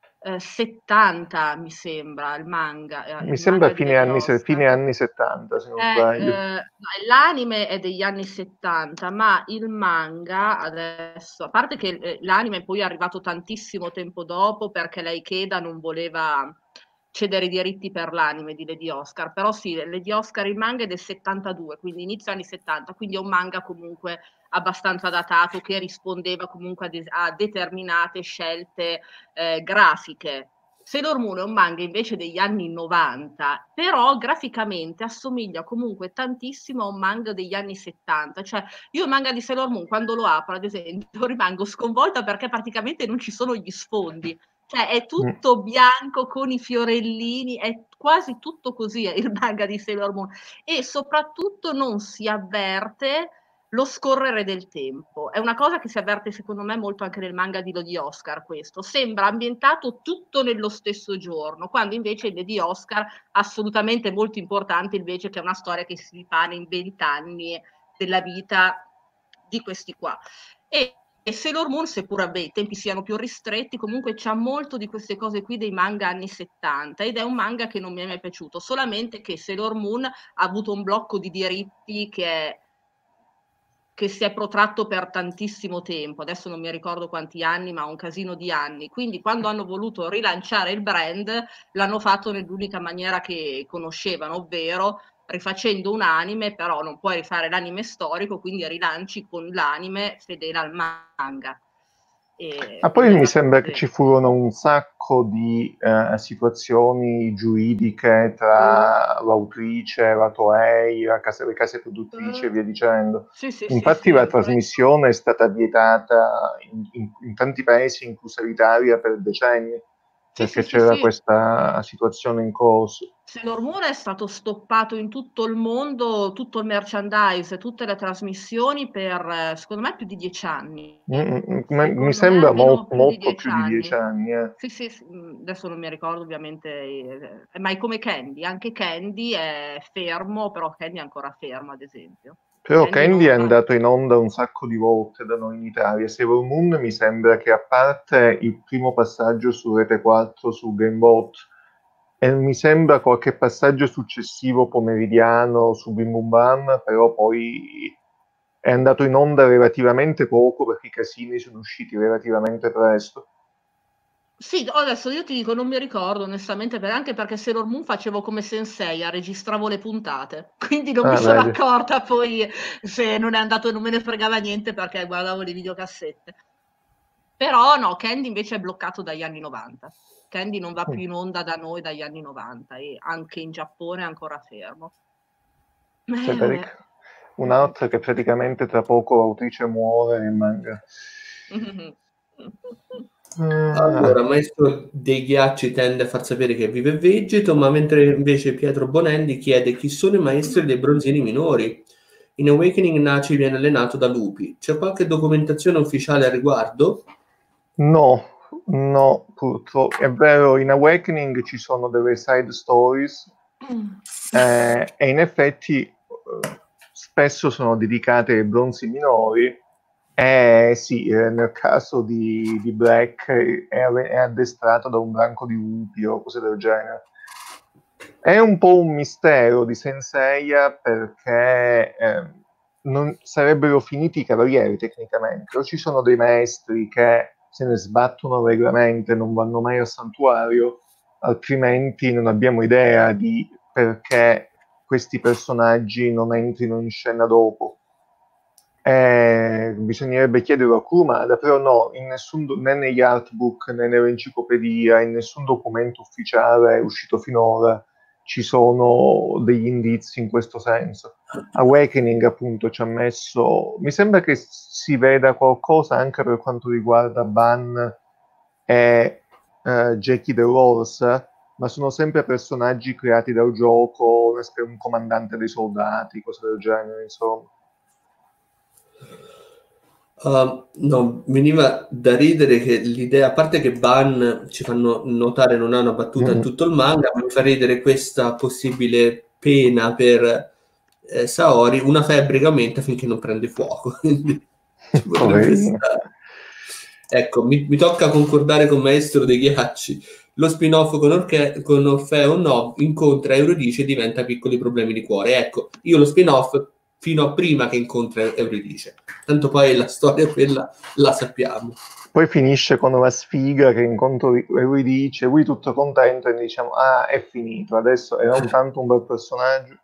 70, mi sembra, mi il sembra manga di Lady fine Oscar. anni 70, se non sbaglio. L'anime è degli anni 70, ma il manga adesso, a parte che l'anime poi è arrivato tantissimo tempo dopo perché la Ikeda non voleva cedere i diritti per l'anime di Lady Oscar, però sì, Lady Oscar il manga è del 72, quindi inizio anni 70, quindi è un manga comunque abbastanza datato che rispondeva comunque a determinate scelte grafiche. Sailor Moon è un manga invece degli anni 90, però graficamente assomiglia comunque tantissimo a un manga degli anni 70. Cioè, io il manga di Sailor Moon, quando lo apro, ad esempio, rimango sconvolta perché praticamente non ci sono gli sfondi. Cioè, è tutto bianco con i fiorellini, è quasi tutto così il manga di Sailor Moon. E soprattutto non si avverte lo scorrere del tempo. È una cosa che si avverte secondo me molto anche nel manga di Lady Oscar questo. Sembra ambientato tutto nello stesso giorno, quando invece in Lady Oscar assolutamente molto importante invece che è una storia che si ripane in 20 anni della vita di questi qua. E Sailor Moon, seppur vabbè, i tempi siano più ristretti, comunque c'ha molto di queste cose qui dei manga anni 70 ed è un manga che non mi è mai piaciuto, solamente che Sailor Moon ha avuto un blocco di diritti che è che si è protratto per tantissimo tempo, adesso non mi ricordo quanti anni, ma un casino di anni. Quindi quando hanno voluto rilanciare il brand, l'hanno fatto nell'unica maniera che conoscevano, ovvero rifacendo un anime, però non puoi rifare l'anime storico, quindi rilanci con l'anime fedele al manga. Ma poi mi sembra che ci furono un sacco di situazioni giuridiche tra l'autrice, la Toei, le case produttrici e via dicendo. Sì, Infatti la trasmissione è stata vietata in tanti paesi, inclusa l'Italia, per decenni, perché c'era questa situazione in corso. Sailor Moon è stato stoppato in tutto il mondo, tutto il merchandise, tutte le trasmissioni per, secondo me, più di 10 anni. Mi sembra molto più di 10 anni. Sì, adesso non mi ricordo ovviamente, ma è come Candy, anche Candy è fermo, però Candy è ancora fermo, ad esempio. Però Candy è andato in onda un sacco di volte da noi in Italia. Sailor Moon mi sembra che, a parte il primo passaggio su Rete 4 su Gamebot, e mi sembra qualche passaggio successivo pomeridiano su Bim Bum Bam, però poi è andato in onda relativamente poco perché i casini sono usciti relativamente presto. Sì, adesso io ti dico, non mi ricordo onestamente, anche perché Sailor Moon facevo come Sensei, registravo le puntate, quindi non mi sono accorta poi se non è andato e non me ne fregava niente perché guardavo le videocassette. Però no, Candy invece è bloccato dagli anni 90. Candy non va più in onda da noi dagli anni 90 e anche in Giappone è ancora fermo. Un'altra che praticamente tra poco l'autrice muore nel manga. Allora, Maestro dei Ghiacci tende a far sapere che vive e vegeto, ma mentre invece Pietro Bonelli chiede chi sono i maestri dei bronzini minori. In Awakening Naci viene allenato da lupi. C'è qualche documentazione ufficiale al riguardo? No, purtroppo. È vero, in Awakening ci sono delle side stories e in effetti spesso sono dedicate ai bronzi minori. Sì, nel caso di Black è addestrato da un branco di lupi o cose del genere. È un po' un mistero di Senseiya perché non sarebbero finiti i cavalieri tecnicamente, o ci sono dei maestri che se ne sbattono allegramente, non vanno mai al santuario, altrimenti non abbiamo idea di perché questi personaggi non entrino in scena dopo. Bisognerebbe chiederlo a Kurumada, però no, né negli artbook né nell'enciclopedia, in nessun documento ufficiale uscito finora ci sono degli indizi in questo senso. Awakening appunto ci ha messo, mi sembra che si veda qualcosa anche per quanto riguarda Ban e Jackie the Rose, ma sono sempre personaggi creati dal gioco, un comandante dei soldati, cose del genere, insomma. No, veniva da ridere che l'idea, a parte che Ban ci fanno notare non ha una battuta in tutto il manga, ma mi fa ridere questa possibile pena per Saori, una febbre che aumenta finché non prende fuoco. Quindi ci potrebbe stare. Ecco, mi tocca concordare con Maestro dei Ghiacci. Lo spin-off con Orfeo no, incontra Euridice e diventa Piccoli problemi di cuore. Ecco, io lo spin-off fino a prima che incontra Euridice. Tanto poi la storia quella la sappiamo. Poi finisce con la sfiga che incontra Euridice, lui tutto contento e diciamo, ah, è finito, adesso era tanto un bel personaggio.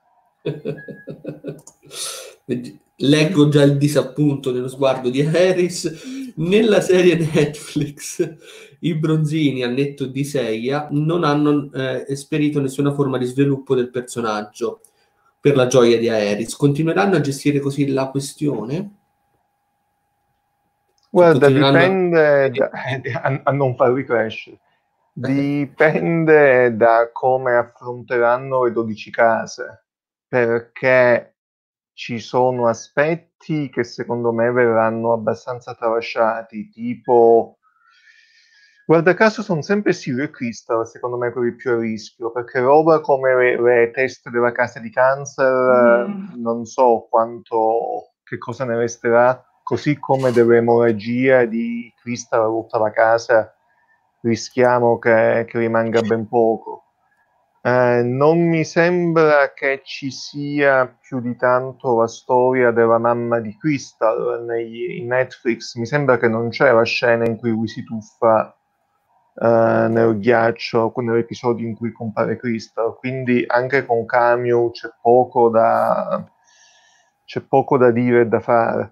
Leggo già il disappunto nello sguardo di Harris. Nella serie Netflix i bronzini, al netto di Seiya, non hanno esperito nessuna forma di sviluppo del personaggio per la gioia di Aeris. Continueranno a gestire così la questione? Guarda, dipende a non farli crescere. Dipende da come affronteranno le 12 case, perché ci sono aspetti che secondo me verranno abbastanza tralasciati, tipo, guarda caso sono sempre Sirio e Crystal, secondo me quelli più a rischio, perché roba come le teste della casa di Cancer, non so che cosa ne resterà, così come delle emorragie di Crystal tutta la casa, rischiamo che rimanga ben poco. Non mi sembra che ci sia più di tanto la storia della mamma di Crystal in Netflix. Mi sembra che non c'è la scena in cui lui si tuffa nel ghiaccio, nell'episodio in cui compare Crystal. Quindi anche con Cameo c'è poco da dire e da fare.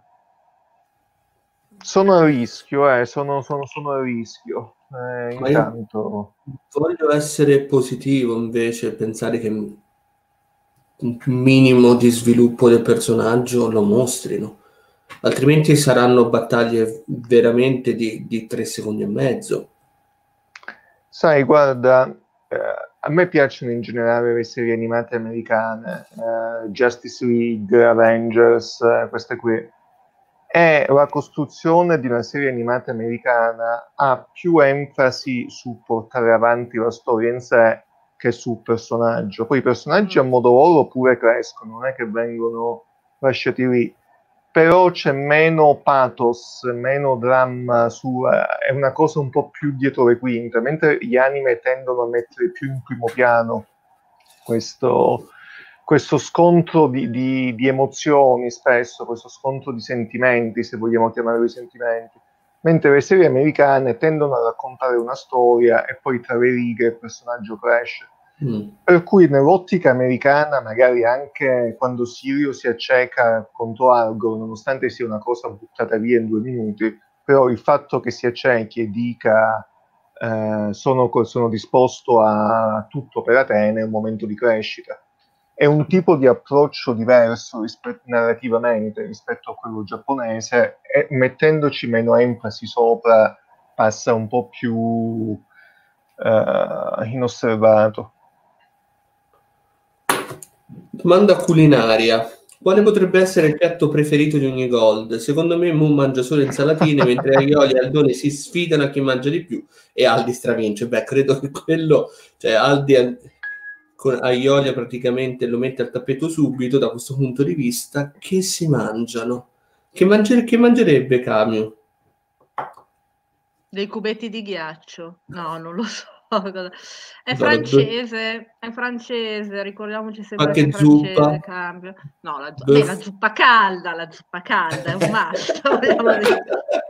Sono a rischio, sono a rischio. Ma io Intanto... voglio essere positivo invece, pensare che un minimo di sviluppo del personaggio lo mostrino, altrimenti saranno battaglie veramente di 3 secondi e mezzo. Sai, guarda, a me piacciono in generale le serie animate americane, Justice League, Avengers, queste qui. E la costruzione di una serie animata americana ha più enfasi su portare avanti la storia in sé che sul personaggio. Poi i personaggi a modo loro pure crescono, non è che vengono lasciati lì, però c'è meno pathos, meno dramma, è una cosa un po' più dietro le quinte, mentre gli anime tendono a mettere più in primo piano questo scontro di emozioni spesso, questo scontro di sentimenti, se vogliamo chiamarli sentimenti, mentre le serie americane tendono a raccontare una storia e poi tra le righe il personaggio cresce. Per cui nell'ottica americana, magari anche quando Sirio si acceca contro Argo, nonostante sia una cosa buttata via in 2 minuti, però il fatto che si accechi e dica sono disposto a tutto per Atene è un momento di crescita. È un tipo di approccio diverso narrativamente rispetto a quello giapponese, e mettendoci meno enfasi sopra passa un po' più inosservato. Domanda culinaria. Quale potrebbe essere il piatto preferito di ogni Gold? Secondo me Moon mangia solo insalatine, mentre Aioli e Aldone si sfidano a chi mangia di più e Aldi stravince. Beh, credo che quello, cioè Aldi con Aioli praticamente lo mette al tappeto subito da questo punto di vista. Che si mangiano? Che mangerebbe Camio? Dei cubetti di ghiaccio? No, non lo so. È Dovrebbe francese, ricordiamoci sempre che qualche è francese, zuppa. cambio. No, la Bœuf. zuppa calda, è un must, vogliamo dire.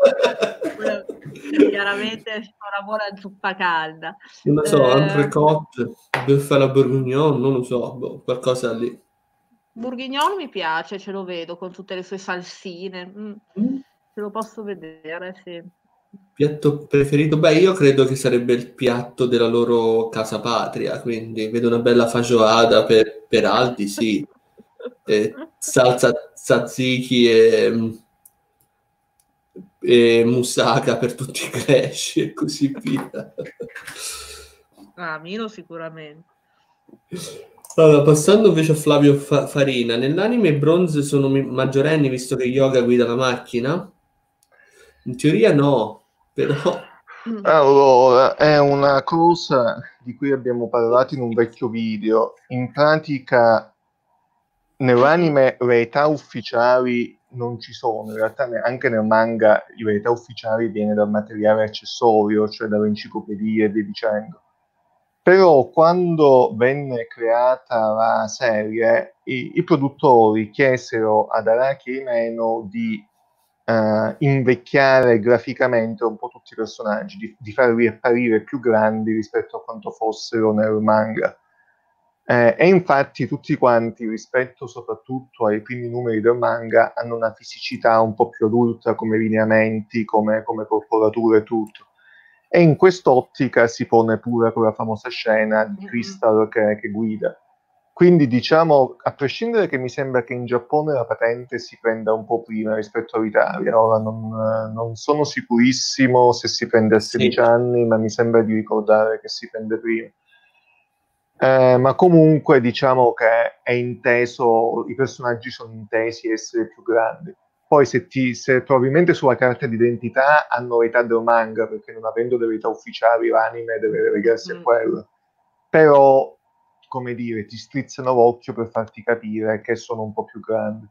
Chiaramente ci fa una buona zuppa calda. Non lo so, entrecôte, bœuf à la bourguignon, non lo so, qualcosa lì. Bourguignon mi piace, ce lo vedo con tutte le sue salsine. Ce lo posso vedere, sì. Piatto preferito? Beh, io credo che sarebbe il piatto della loro casa patria, quindi vedo una bella feijoada per Aldi, sì. Salsa tzatziki e moussaka per tutti i crash e così via. Milo sicuramente. Allora, passando invece a Flavio Farina, nell'anime i Bronze sono maggiorenni visto che Yoga guida la macchina? In teoria no, però... Allora, è una cosa di cui abbiamo parlato in un vecchio video. In pratica, nell'anime le età ufficiali non ci sono, in realtà anche nel manga le età ufficiali viene dal materiale accessorio, cioè dalle enciclopedie e via dicendo. Però quando venne creata la serie, i produttori chiesero ad Araki Meno di invecchiare graficamente un po' tutti i personaggi, di farli apparire più grandi rispetto a quanto fossero nel manga. E infatti tutti quanti, rispetto soprattutto ai primi numeri del manga, hanno una fisicità un po' più adulta come lineamenti, come corporature e tutto. E in quest'ottica si pone pure quella famosa scena di Crystal che guida. Quindi diciamo, a prescindere che mi sembra che in Giappone la patente si prenda un po' prima rispetto all'Italia, ora non sono sicurissimo se si prende a 16 anni, ma mi sembra di ricordare che si prende prima. Ma comunque diciamo che è inteso, i personaggi sono intesi essere più grandi. Poi se probabilmente sulla carta d'identità hanno l'età del manga, perché non avendo delle età ufficiali l'anime deve legarsi a quello. Però, come dire, ti strizzano l'occhio per farti capire che sono un po' più grandi.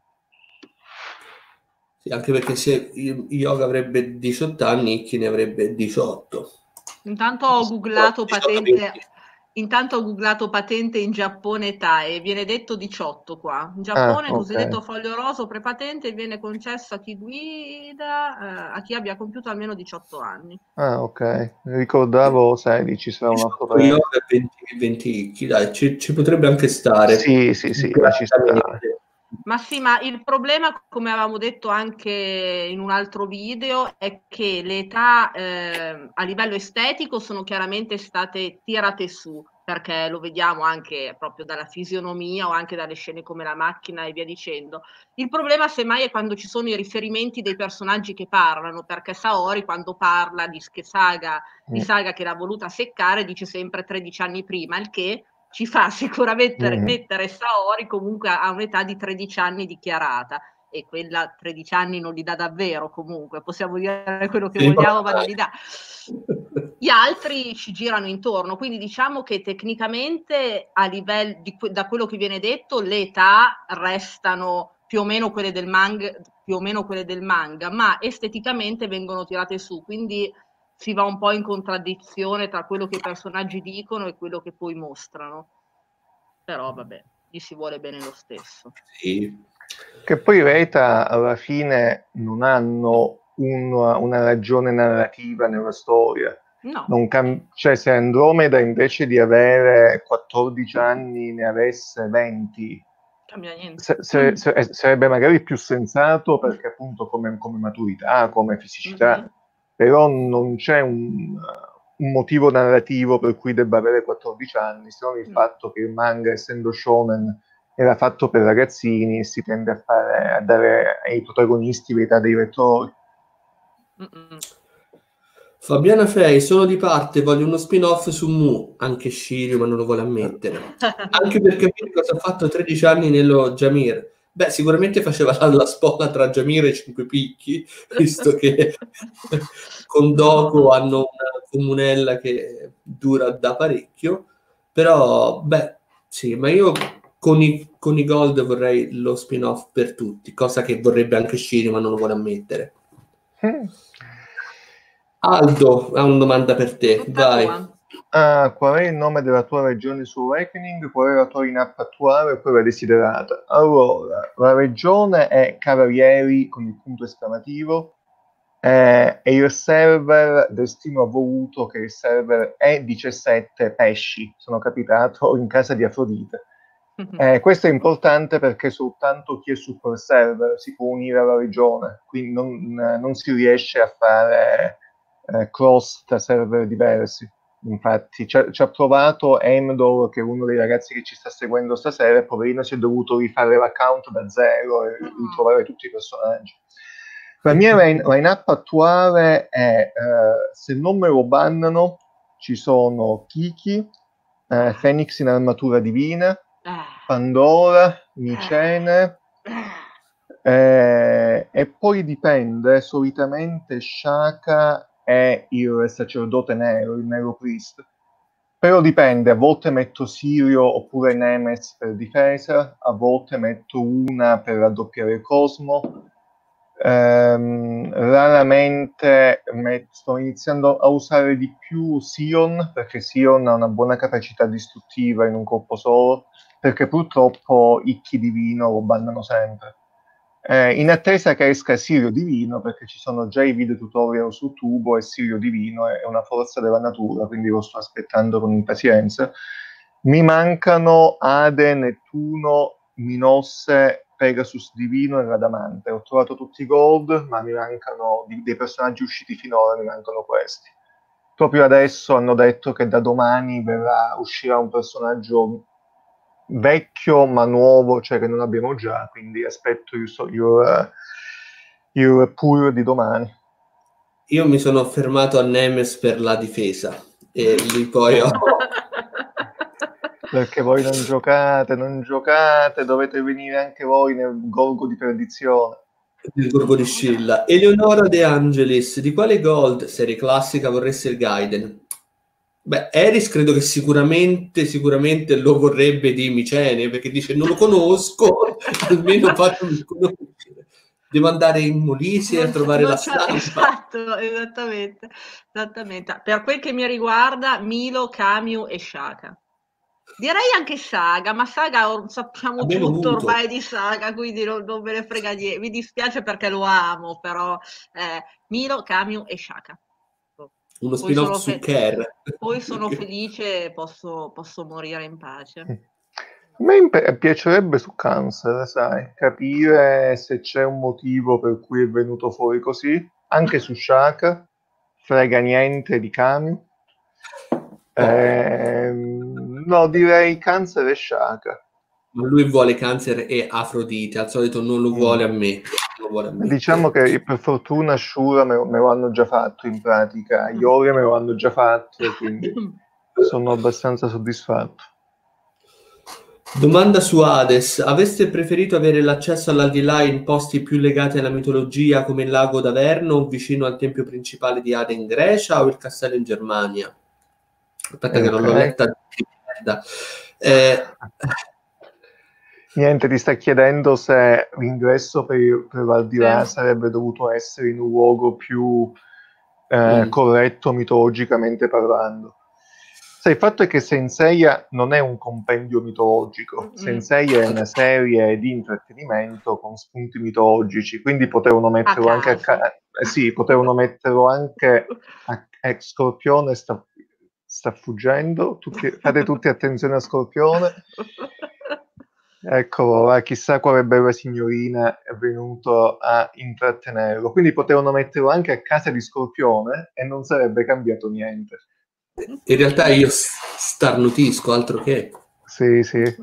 Sì, anche perché se Yoga avrebbe 18 anni, chi ne avrebbe 18. Intanto ho googlato Intanto ho googlato patente in Giappone età e viene detto 18 qua. In Ah, Giappone ok. cosiddetto foglio rosa o prepatente viene concesso a chi guida, a chi abbia compiuto almeno 18 anni. Ah, ok. Ricordavo 16, sarà un altro 18 io paese. e 20 chi dai, ci potrebbe anche stare. Sì, sì, sì, ma ci sta. Graziamente. Ma sì, ma il problema, come avevamo detto anche in un altro video, è che le età a livello estetico sono chiaramente state tirate su, perché lo vediamo anche proprio dalla fisionomia o anche dalle scene come la macchina e via dicendo. Il problema, semmai, è quando ci sono i riferimenti dei personaggi che parlano, perché Saori, quando parla di Mm, Saga che l'ha voluta seccare, dice sempre 13 anni prima, il che ci fa sicuramente mm. mettere Saori comunque a un'età di 13 anni dichiarata, e quella 13 anni non li dà davvero comunque, possiamo dire quello che Sì, vogliamo, ma non li dà. Gli altri ci girano intorno, quindi diciamo che tecnicamente a livello da quello che viene detto le età restano più o meno quelle del manga, ma esteticamente vengono tirate su, quindi si va un po' in contraddizione tra quello che i personaggi dicono e quello che poi mostrano. Però vabbè, gli si vuole bene lo stesso. Sì. Che poi i Reta alla fine non hanno una ragione narrativa nella storia. No, Cioè, se Andromeda invece di avere 14 anni ne avesse 20, cambia niente. sarebbe magari più sensato perché appunto come maturità, come fisicità, Mhm. però non c'è un motivo narrativo per cui debba avere 14 anni, se non il No. fatto che il manga, essendo shonen, era fatto per ragazzini e si tende a dare ai protagonisti l'età dei lettori. Mm-mm. Fabiana Frey, sono di parte, voglio uno spin-off su Mu, anche Shiryu, ma non lo vuole ammettere. Anche per capire cosa ha fatto a 13 anni nello Jamir. Beh, sicuramente faceva la spola tra Jamir e Cinque Picchi, visto che con Doku No. hanno una comunella che dura da parecchio. Però, beh, sì, ma io con i Gold vorrei lo spin-off per tutti, cosa che vorrebbe anche Shiryu, ma non lo vuole ammettere. Mm. Aldo ha una domanda per te, Tutta vai. tua. Ah, qual è il nome della tua regione su Awakening? Qual è la tua in-app attuale e quella desiderata? Allora, la regione è Cavalieri con il punto esclamativo e il server Destino ha voluto che il server E17 Pesci. Sono capitato in casa di Afrodite. Questo è importante perché soltanto chi è su quel server si può unire alla regione, quindi non si riesce a fare cross tra server diversi. Infatti ci ha provato Emdor, che è uno dei ragazzi che ci sta seguendo stasera, e poverino si è dovuto rifare l'account da zero e ritrovare tutti i personaggi. La mia line-up attuale è, se non me lo bannano, ci sono Kiki, Phoenix in armatura divina, Pandora, Micene, e poi dipende, solitamente Shaka è il sacerdote nero, il Nero Priest. Però dipende, a volte metto Sirio oppure Nemes per difesa, a volte metto una per raddoppiare il Cosmo. Raramente sto iniziando a usare di più Sion, perché Sion ha una buona capacità distruttiva in un colpo solo, perché purtroppo Icchi Divino lo bannano sempre. In attesa che esca Sirio Divino, perché ci sono già i video tutorial su Tubo e Sirio Divino è una forza della natura, quindi lo sto aspettando con impazienza. Mi mancano Ade, Nettuno, Minosse, Pegasus Divino e Radamante. Ho trovato tutti i gold, ma mi mancano dei personaggi usciti finora, mi mancano questi. Proprio adesso hanno detto che da domani uscirà un personaggio vecchio ma nuovo, cioè che non abbiamo già, quindi aspetto il pull di domani. Io mi sono fermato a Nemes per la difesa e lì poi ho Perché voi non giocate, dovete venire anche voi nel golgo di perdizione. il Gorgo di Scilla. Eleonora De Angelis, di quale Gold, serie classica, vorresti il Gaiden? Beh, Eris credo che sicuramente lo vorrebbe di Micene, perché dice non lo conosco, almeno fatemi conoscere. Devo andare in Molise a trovare la stampa. Esatto, esattamente. Per quel che mi riguarda, Milo, Kamiu e Shaka. Direi anche Saga, ma Saga sappiamo Abbiamo tutto avuto ormai di Saga, quindi non me ne frega niente. Mi dispiace perché lo amo, però Milo, Camio e Shaka. uno Poi spin-off sono, su fe- Care. poi sono felice e posso morire in pace. A me piacerebbe su Cancer, sai, capire se c'è un motivo per cui è venuto fuori così, anche su Shaka, frega niente di Kami. No, direi Cancer e Shaka. Ma lui vuole Cancer e Afrodite, al solito non lo vuole Mm. ammettere. Non lo vuole Diciamo ammettere. che per fortuna Shura me lo hanno già fatto in pratica, Ioria me lo hanno già fatto, quindi sono abbastanza soddisfatto. Domanda su Hades. Avreste preferito avere l'accesso all'aldilà in posti più legati alla mitologia come il lago d'Averno o vicino al tempio principale di Ade in Grecia o il castello in Germania? Aspetta che non l'ho Ok. letta di merda. Eh, Niente, ti sta chiedendo se l'ingresso per Valdivia sarebbe dovuto essere in un luogo più corretto mitologicamente parlando. Sai, il fatto è che Senseiya non è un compendio mitologico, Senseiya è una serie di intrattenimento con spunti mitologici, quindi potevano A metterlo anche caso. sì, potevano metterlo anche Scorpione sta fuggendo, fate tutti attenzione a Scorpione. Eccolo, chissà quale bella signorina è venuto a intrattenerlo. Quindi potevano metterlo anche a casa di Scorpione e non sarebbe cambiato niente. in realtà io starnutisco, altro che. Sì, sì.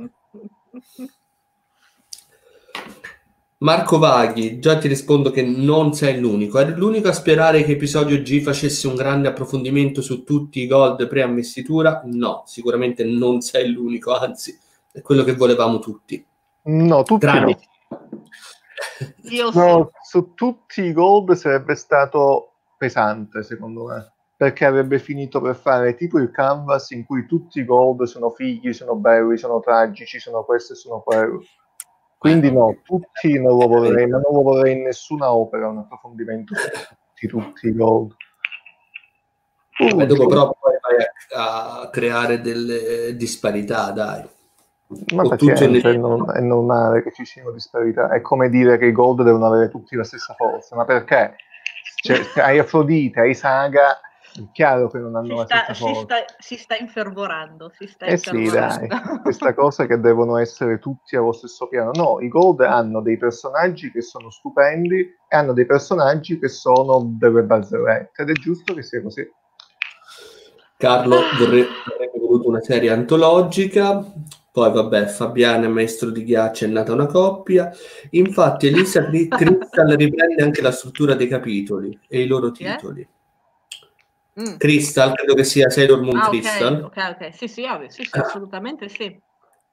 Marco Vaghi, già ti rispondo che non sei l'unico. Eri l'unico a sperare che episodio G facesse un grande approfondimento su tutti i gold pre-ammestitura? No, sicuramente non sei l'unico, anzi, è quello che volevamo tutti. No, tutti Tranne no. Io sì. No, su tutti i gold sarebbe stato pesante, secondo me, perché avrebbe finito per fare tipo il canvas in cui tutti i gold sono fighi, sono belli, sono tragici, sono questo e sono quello. Quindi no, tutti non lo vorrei, ma non lo vorrei in nessuna opera, un approfondimento su tutti i gold. Vabbè, dopo però poi vai a creare delle disparità, dai. Ma O tutto pazienza, nel... è normale che ci siano disparità. È come dire che i gold devono avere tutti la stessa forza. Ma perché? Cioè, se hai Afrodite, hai Saga, è chiaro che non hanno la stessa forza. Si sta infervorando, si sta Eh sì, infervorando. dai, questa cosa che devono essere tutti allo stesso piano. No, i gold hanno dei personaggi che sono stupendi e hanno dei personaggi che sono delle barzellette. Ed è giusto che sia così. Carlo avrebbe voluto una serie antologica, poi vabbè, Fabiana e Maestro di Ghiaccio è nata una coppia, infatti Elisa Crystal riprende anche la struttura dei capitoli e i loro Chi è? titoli. Crystal, credo che sia Sailor Moon Crystal. Ok. Sì, assolutamente sì.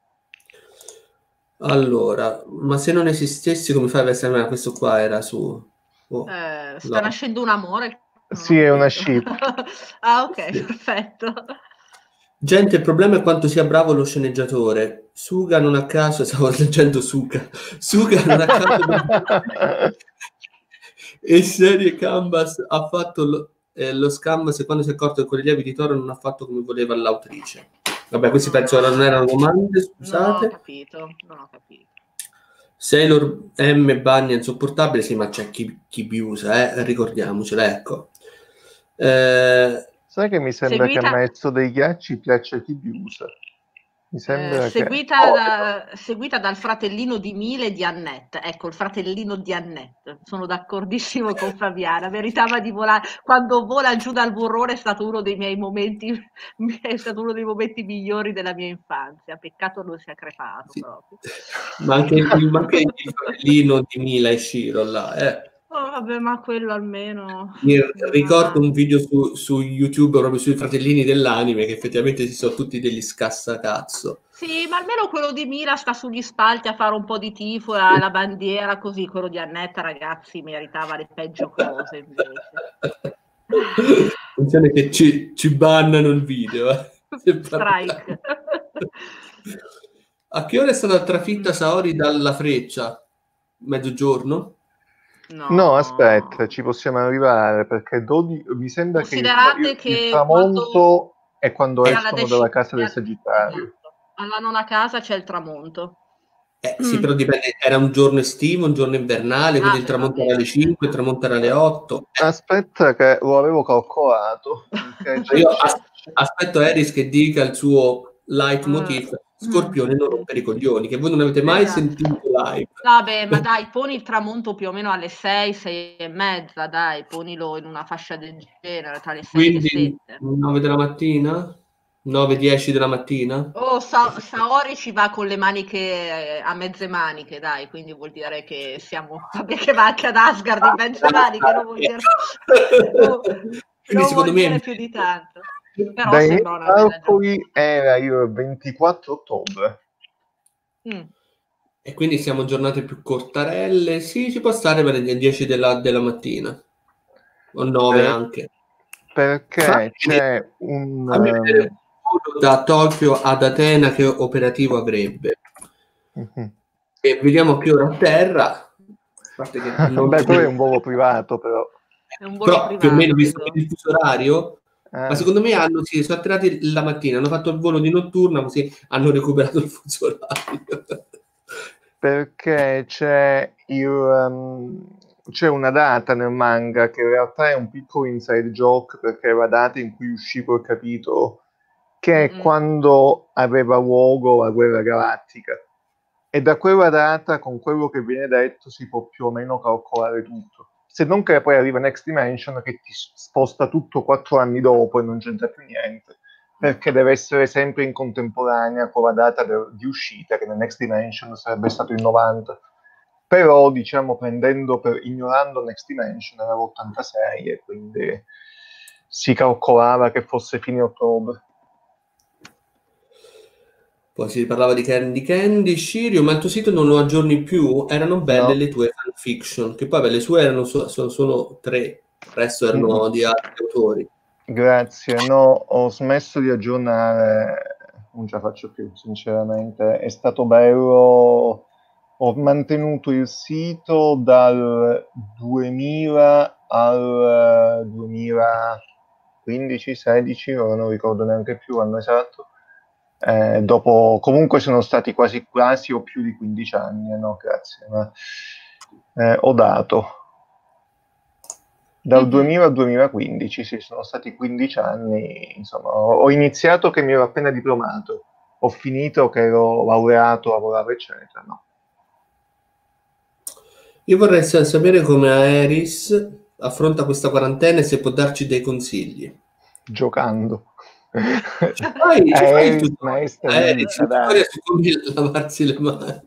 Allora, ma se non esistessi come fai a essere questo qua era su... Sta nascendo un amore? Non ho Sì, è una capito. ship. Ah, ok, Sì. perfetto. Gente, il problema è quanto sia bravo lo sceneggiatore. Suga non a caso, stavo leggendo Suga non a caso e serie Canvas ha fatto lo Canvas e quando si è accorto che con i lievi di Toro non ha fatto come voleva l'autrice. Vabbè, questi penso non erano domande, Non ho scusate. capito. Sailor M. Bagna insopportabile, sì, ma c'è chi usa, ricordiamocelo, ecco. Sai che mi sembra che a Maestro dei Ghiacci piaccia chi usa. Mi sembra seguita dal fratellino di Mile di Annette. Ecco, il fratellino di Annette. Sono d'accordissimo con Fabiana. Meritava di volare. Quando vola giù dal burrone è stato uno dei miei momenti, è stato uno dei momenti migliori della mia infanzia. Peccato non sia crepato sì. proprio. Ma anche il fratellino di Mila e Shiro là, Oh, vabbè, ma quello almeno. Mi ricordo un video su YouTube proprio sui fratellini dell'anime che effettivamente si sono tutti degli scassacazzo. Sì, ma almeno quello di Mila sta sugli spalti a fare un po' di tifo e ha la bandiera così, quello di Annetta, ragazzi, meritava le peggio cose invece. Attenzione che ci bannano il video. Strike. A che ora è stata trafitta Saori dalla Freccia? Mezzogiorno? No, No. aspetta, ci possiamo arrivare perché mi sembra che Considerate il che quando tramonto è quando è alla escono dalla casa del esatto. Sagittario. alla nona casa c'è il tramonto. Sì, però dipende, era un giorno estivo, un giorno invernale, quindi il Beh, tramonto vabbè, era alle sì, 5, il tramonto era alle 8. Aspetta che lo avevo calcolato, perché Io aspetto Eris che dica il suo leitmotiv, mm, Scorpione non rompere i coglioni, che voi non avete mai esatto. sentito live. Vabbè, ma dai, poni il tramonto più o meno alle 6, 6 e mezza, dai, ponilo in una fascia del genere, tra le 6 e le Quindi 7. 9 della mattina? 9-10 della mattina? Oh, Saori ci va con le maniche a mezze maniche, dai, quindi vuol dire che siamo, vabbè, che va anche ad Asgard in mezze maniche, non vuol dire, no, Quindi non secondo vuol me dire più di tanto, però dai miei sembra una bella giornata. calcoli era il 24 ottobre. Mm, e quindi siamo giornate più cortarelle. Sì, ci può stare per le 10 della mattina, o 9 Per- anche. perché c'è un... Fammi vedere un volo da Tokyo ad Atena che operativo avrebbe. mhm. E vediamo a che ora atterra. A parte che non Beh, ci poi è vedo. un volo privato, però. è un volo Però più o meno privato, visto vedo. il fuso orario, ma Eh, secondo me sono atterrati la mattina, hanno fatto il volo di notturna così hanno recuperato il fuso orario. perché c'è una data nel manga che in realtà è un piccolo inside joke, perché è la data in cui uscì quel capitolo, che è Mm-mm. quando aveva luogo la guerra galattica. E da quella data, con quello che viene detto, si può più o meno calcolare tutto. Se non che poi arriva Next Dimension che ti sposta tutto 4 anni dopo e non c'entra più niente, perché deve essere sempre in contemporanea con la data di uscita, che nel Next Dimension sarebbe stato il 90. Però, diciamo, ignorando Next Dimension, era l'86 e quindi si calcolava che fosse fine ottobre. Poi si parlava di Candy, Shirio, ma il tuo sito non lo aggiorni più? Erano belle No. le tue fanfiction, che poi beh, le sue erano sono 3, il resto Mm. erano di altri autori. Grazie, no, ho smesso di aggiornare, non ce la faccio più, sinceramente. È stato bello, ho mantenuto il sito dal 2000 al 2015-16, ora non ricordo neanche più l'anno esatto. Dopo, comunque sono stati quasi quasi o più di 15 anni, no, grazie, ma ho dato. Dal 2000 al 2015, sì, sono stati 15 anni, insomma, ho iniziato che mi ero appena diplomato, ho finito che ero laureato, lavoravo, eccetera, no, Io vorrei sapere come Aeris affronta questa quarantena e se può darci dei consigli. giocando. Ci fai il Maestra di Aeris, vita, un tutorial dai. su come lavarsi le mani.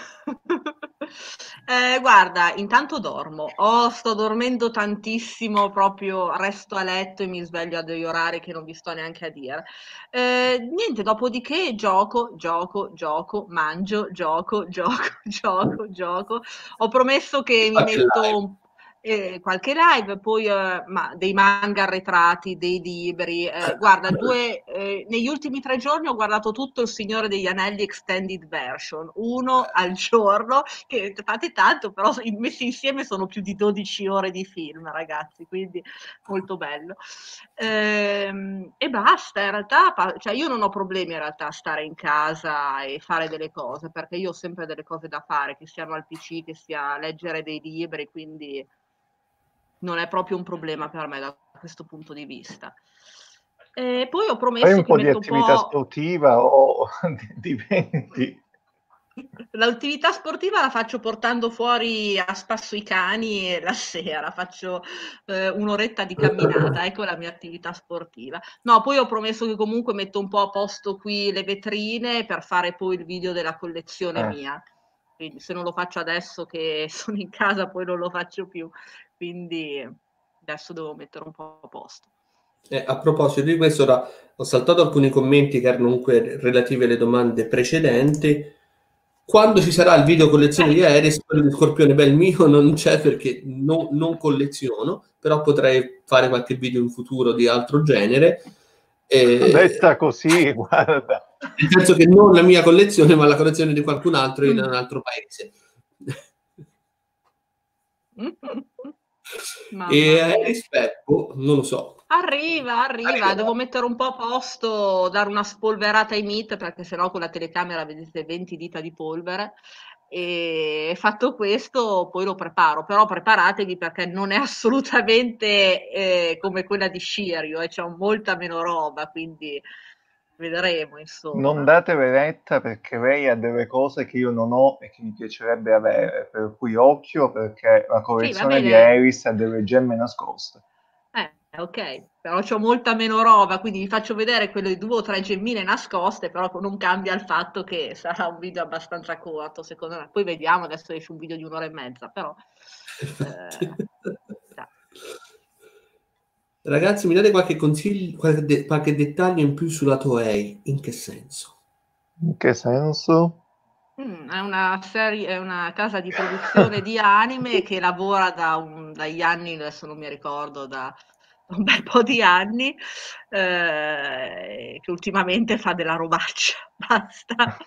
Guarda, intanto dormo. Sto dormendo tantissimo, proprio resto a letto e mi sveglio a degli orari che non vi sto neanche a dire. Niente, dopodiché gioco, mangio, gioco, gioco, gioco. Ho promesso che mi Qualche live. metto qualche live, poi ma dei manga arretrati, dei libri. Guarda, negli ultimi 3 giorni ho guardato tutto Il Signore degli Anelli Extended Version, uno al giorno, che fate tanto, però messi insieme sono più di 12 ore di film, ragazzi, quindi molto bello. E basta, in realtà, cioè io non ho problemi in realtà a stare in casa e fare delle cose, perché io ho sempre delle cose da fare, che siano al PC, che sia leggere dei libri, quindi non è proprio un problema per me da questo punto di vista. E poi ho Fai promesso un che po' di metto un attività po'. sportiva o diventi... L'attività sportiva la faccio portando fuori a spasso i cani e la sera faccio un'oretta di camminata, ecco la mia attività sportiva. No, poi ho promesso che comunque metto un po' a posto qui le vetrine per fare poi il video della collezione Eh. mia. Quindi se non lo faccio adesso che sono in casa, poi non lo faccio più. Quindi adesso devo mettere un po' a posto. A proposito di questo, ora ho saltato alcuni commenti che erano comunque relativi alle domande precedenti. Quando ci sarà il video collezione di aerei, quello di Scorpione, beh, il mio non c'è perché non colleziono, però potrei fare qualche video in futuro di altro genere. Detta così, guarda. Nel senso che non la mia collezione, ma la collezione di qualcun altro in un altro paese. Mamma mia. Rispetto, non lo so. Arriva, devo mettere un po' a posto, dare una spolverata ai meat perché sennò con la telecamera vedete 20 dita di polvere. E fatto questo, poi lo preparo, però preparatevi perché non è assolutamente come quella di Shirio, e c'è molta meno roba, quindi vedremo, Non insomma. datele retta perché lei ha delle cose che io non ho e che mi piacerebbe avere, per cui occhio perché la Sì, va collezione di bene. Iris ha delle gemme nascoste. Ok, però c'ho molta meno roba, quindi vi faccio vedere quelle 2 o 3 gemmine nascoste, però non cambia il fatto che sarà un video abbastanza corto, secondo me. Poi vediamo, adesso esce un video di 1 ora e mezza, però Infatti. già. Ragazzi, mi date qualche consiglio, qualche dettaglio in più sulla Toei? In che senso? In che senso? È una serie, è una casa di produzione di anime che lavora dagli anni, adesso non mi ricordo, da un bel po' di anni, che ultimamente fa della robaccia, basta.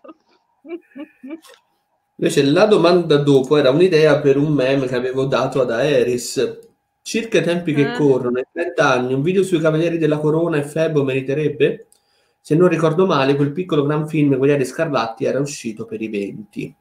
Invece la domanda dopo era un'idea per un meme che avevo dato ad Aeris. Circa i tempi che Eh, corrono, in 30 anni, un video sui Cavalieri della Corona e Febo meriterebbe? Se non ricordo male, quel piccolo gran film Guerrieri Scarlatti era uscito per i 20.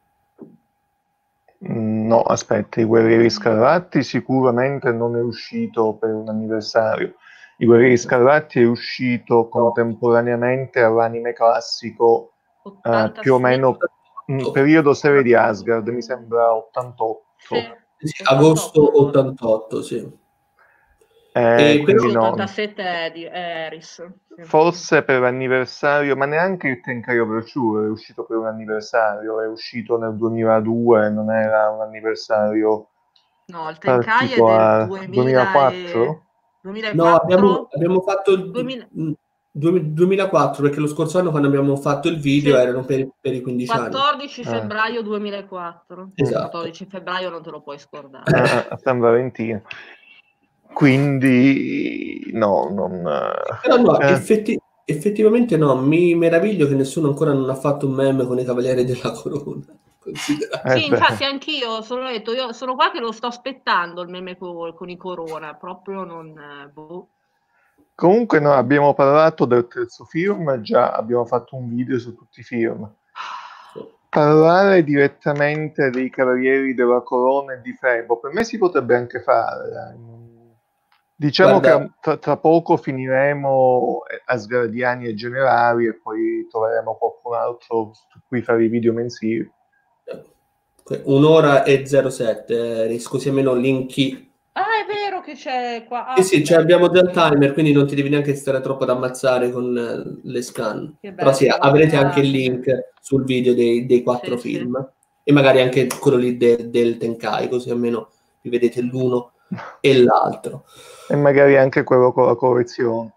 No, aspetta, i Guerrieri Scarlatti sicuramente non è uscito per un anniversario. I Guerrieri Scarlatti è uscito contemporaneamente all'anime classico, più o 86? meno periodo serie di Asgard, mi sembra 88. Sì, Sì, 88 agosto forse. 88, sì. E Sì, però sì, Quindi no, 87 è di Eris. Sì. forse per l'anniversario, ma neanche il Tenkai Overture è uscito per un anniversario, è uscito nel 2002, non era un anniversario No, il Tenkai è del particolare. 2000 2004? no, abbiamo, 2004? abbiamo fatto il 2000, 2004 perché lo scorso anno quando abbiamo fatto il video sì, erano per i 15 anni. 14 Ah, febbraio 2004. Esatto. 14 febbraio non te lo puoi scordare. a San Valentino. Quindi no, non... Però no, cioè, effettivamente no, mi meraviglio che nessuno ancora non ha fatto un meme con i Cavalieri della Corona. Considerato. Sì, beh. infatti anch'io sono detto, io sono qua che lo sto aspettando il meme con i Corona, proprio non... boh. Comunque no, abbiamo parlato del terzo film, già abbiamo fatto un video su tutti i film. Parlare direttamente dei Cavalieri della Corona e di Febo, per me si potrebbe anche fare. Diciamo Guarda, che tra poco finiremo Asgardiani e Generali e poi troveremo qualcun altro su cui fare i video mensili. un'ora e 07, scusi almeno linki. Ah, è vero che c'è qua. Sì, Ah, che sì, cioè bello, abbiamo già il timer, quindi non ti devi neanche stare troppo ad ammazzare con le scan. che Però sì, bello. avrete anche Ah, il che bello. link sul video dei Sì, 4 sì. film e magari anche quello lì del Tenkai, così almeno vi vedete l'uno e l'altro. E magari anche quello con la correzione.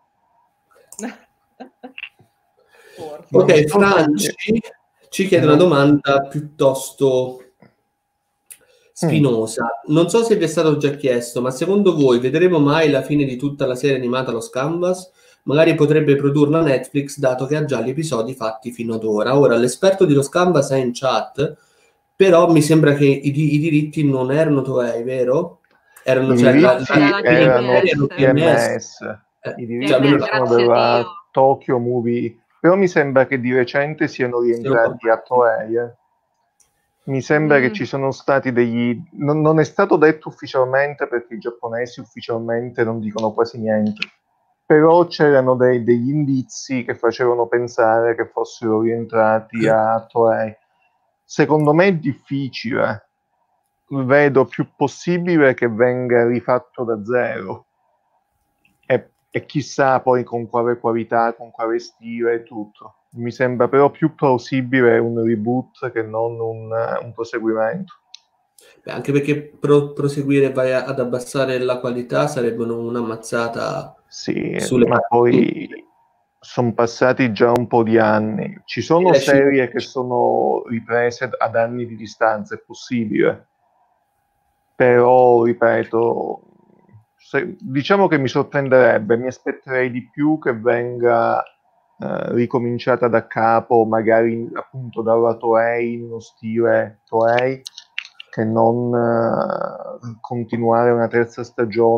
Forse. Non Ok, so Franci se... ci chiede una non- domanda piuttosto Mm. spinosa. Non so se vi è stato già chiesto, ma secondo voi vedremo mai la fine di tutta la serie animata Los Canvas? Magari potrebbe produrla Netflix, dato che ha già gli episodi fatti fino ad ora. Ora, l'esperto di Los Canvas è in chat, però mi sembra che i diritti non erano Toei, vero? Erano, I cioè, No, sì, diritti era i erano diritti TMS. erano PMS. PMS, i Cioè, diritti almeno sono Grazie a Dio. della Tokyo Movie, però mi sembra che di recente siano siamo rientrati a tornati. Toei. Mi sembra che ci Mm, sono stati degli... non è stato detto ufficialmente perché i giapponesi ufficialmente non dicono quasi niente, però c'erano degli indizi che facevano pensare che fossero rientrati a Toei. Secondo me è difficile, vedo più possibile che venga rifatto da zero e chissà poi con quale qualità, con quale stile e tutto. Mi sembra però più plausibile un reboot che non un proseguimento. Beh, anche perché proseguire e vai ad abbassare la qualità sarebbe un'ammazzata Sì, sulle ma partite. poi sono passati già un po' di anni. Ci sono serie che 2015. sono riprese ad anni di distanza, è possibile. Però, ripeto, diciamo che mi sorprenderebbe, mi aspetterei di più che venga ricominciata da capo, magari appunto dalla Toei, in uno stile Toei, che non continuare una terza stagione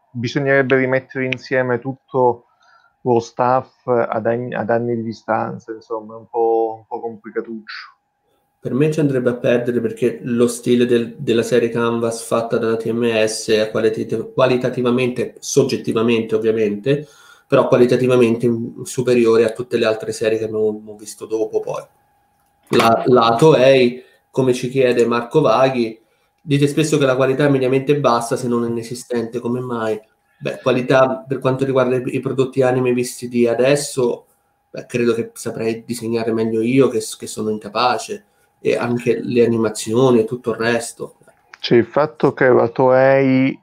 bisognerebbe rimettere insieme tutto lo staff ad anni di distanza, insomma, è un po' complicatuccio. Per me ci andrebbe a perdere perché lo stile della serie Canvas fatta dalla TMS è qualitativamente, soggettivamente ovviamente, però qualitativamente superiore a tutte le altre serie che abbiamo visto dopo poi. Lato è, come ci chiede Marco Vaghi, dite spesso che la qualità è mediamente bassa se non inesistente, come mai? Beh, qualità per quanto riguarda i prodotti anime visti di adesso, credo che saprei disegnare meglio io che sono incapace, e anche le animazioni e tutto il resto. C'è il fatto che la Toei,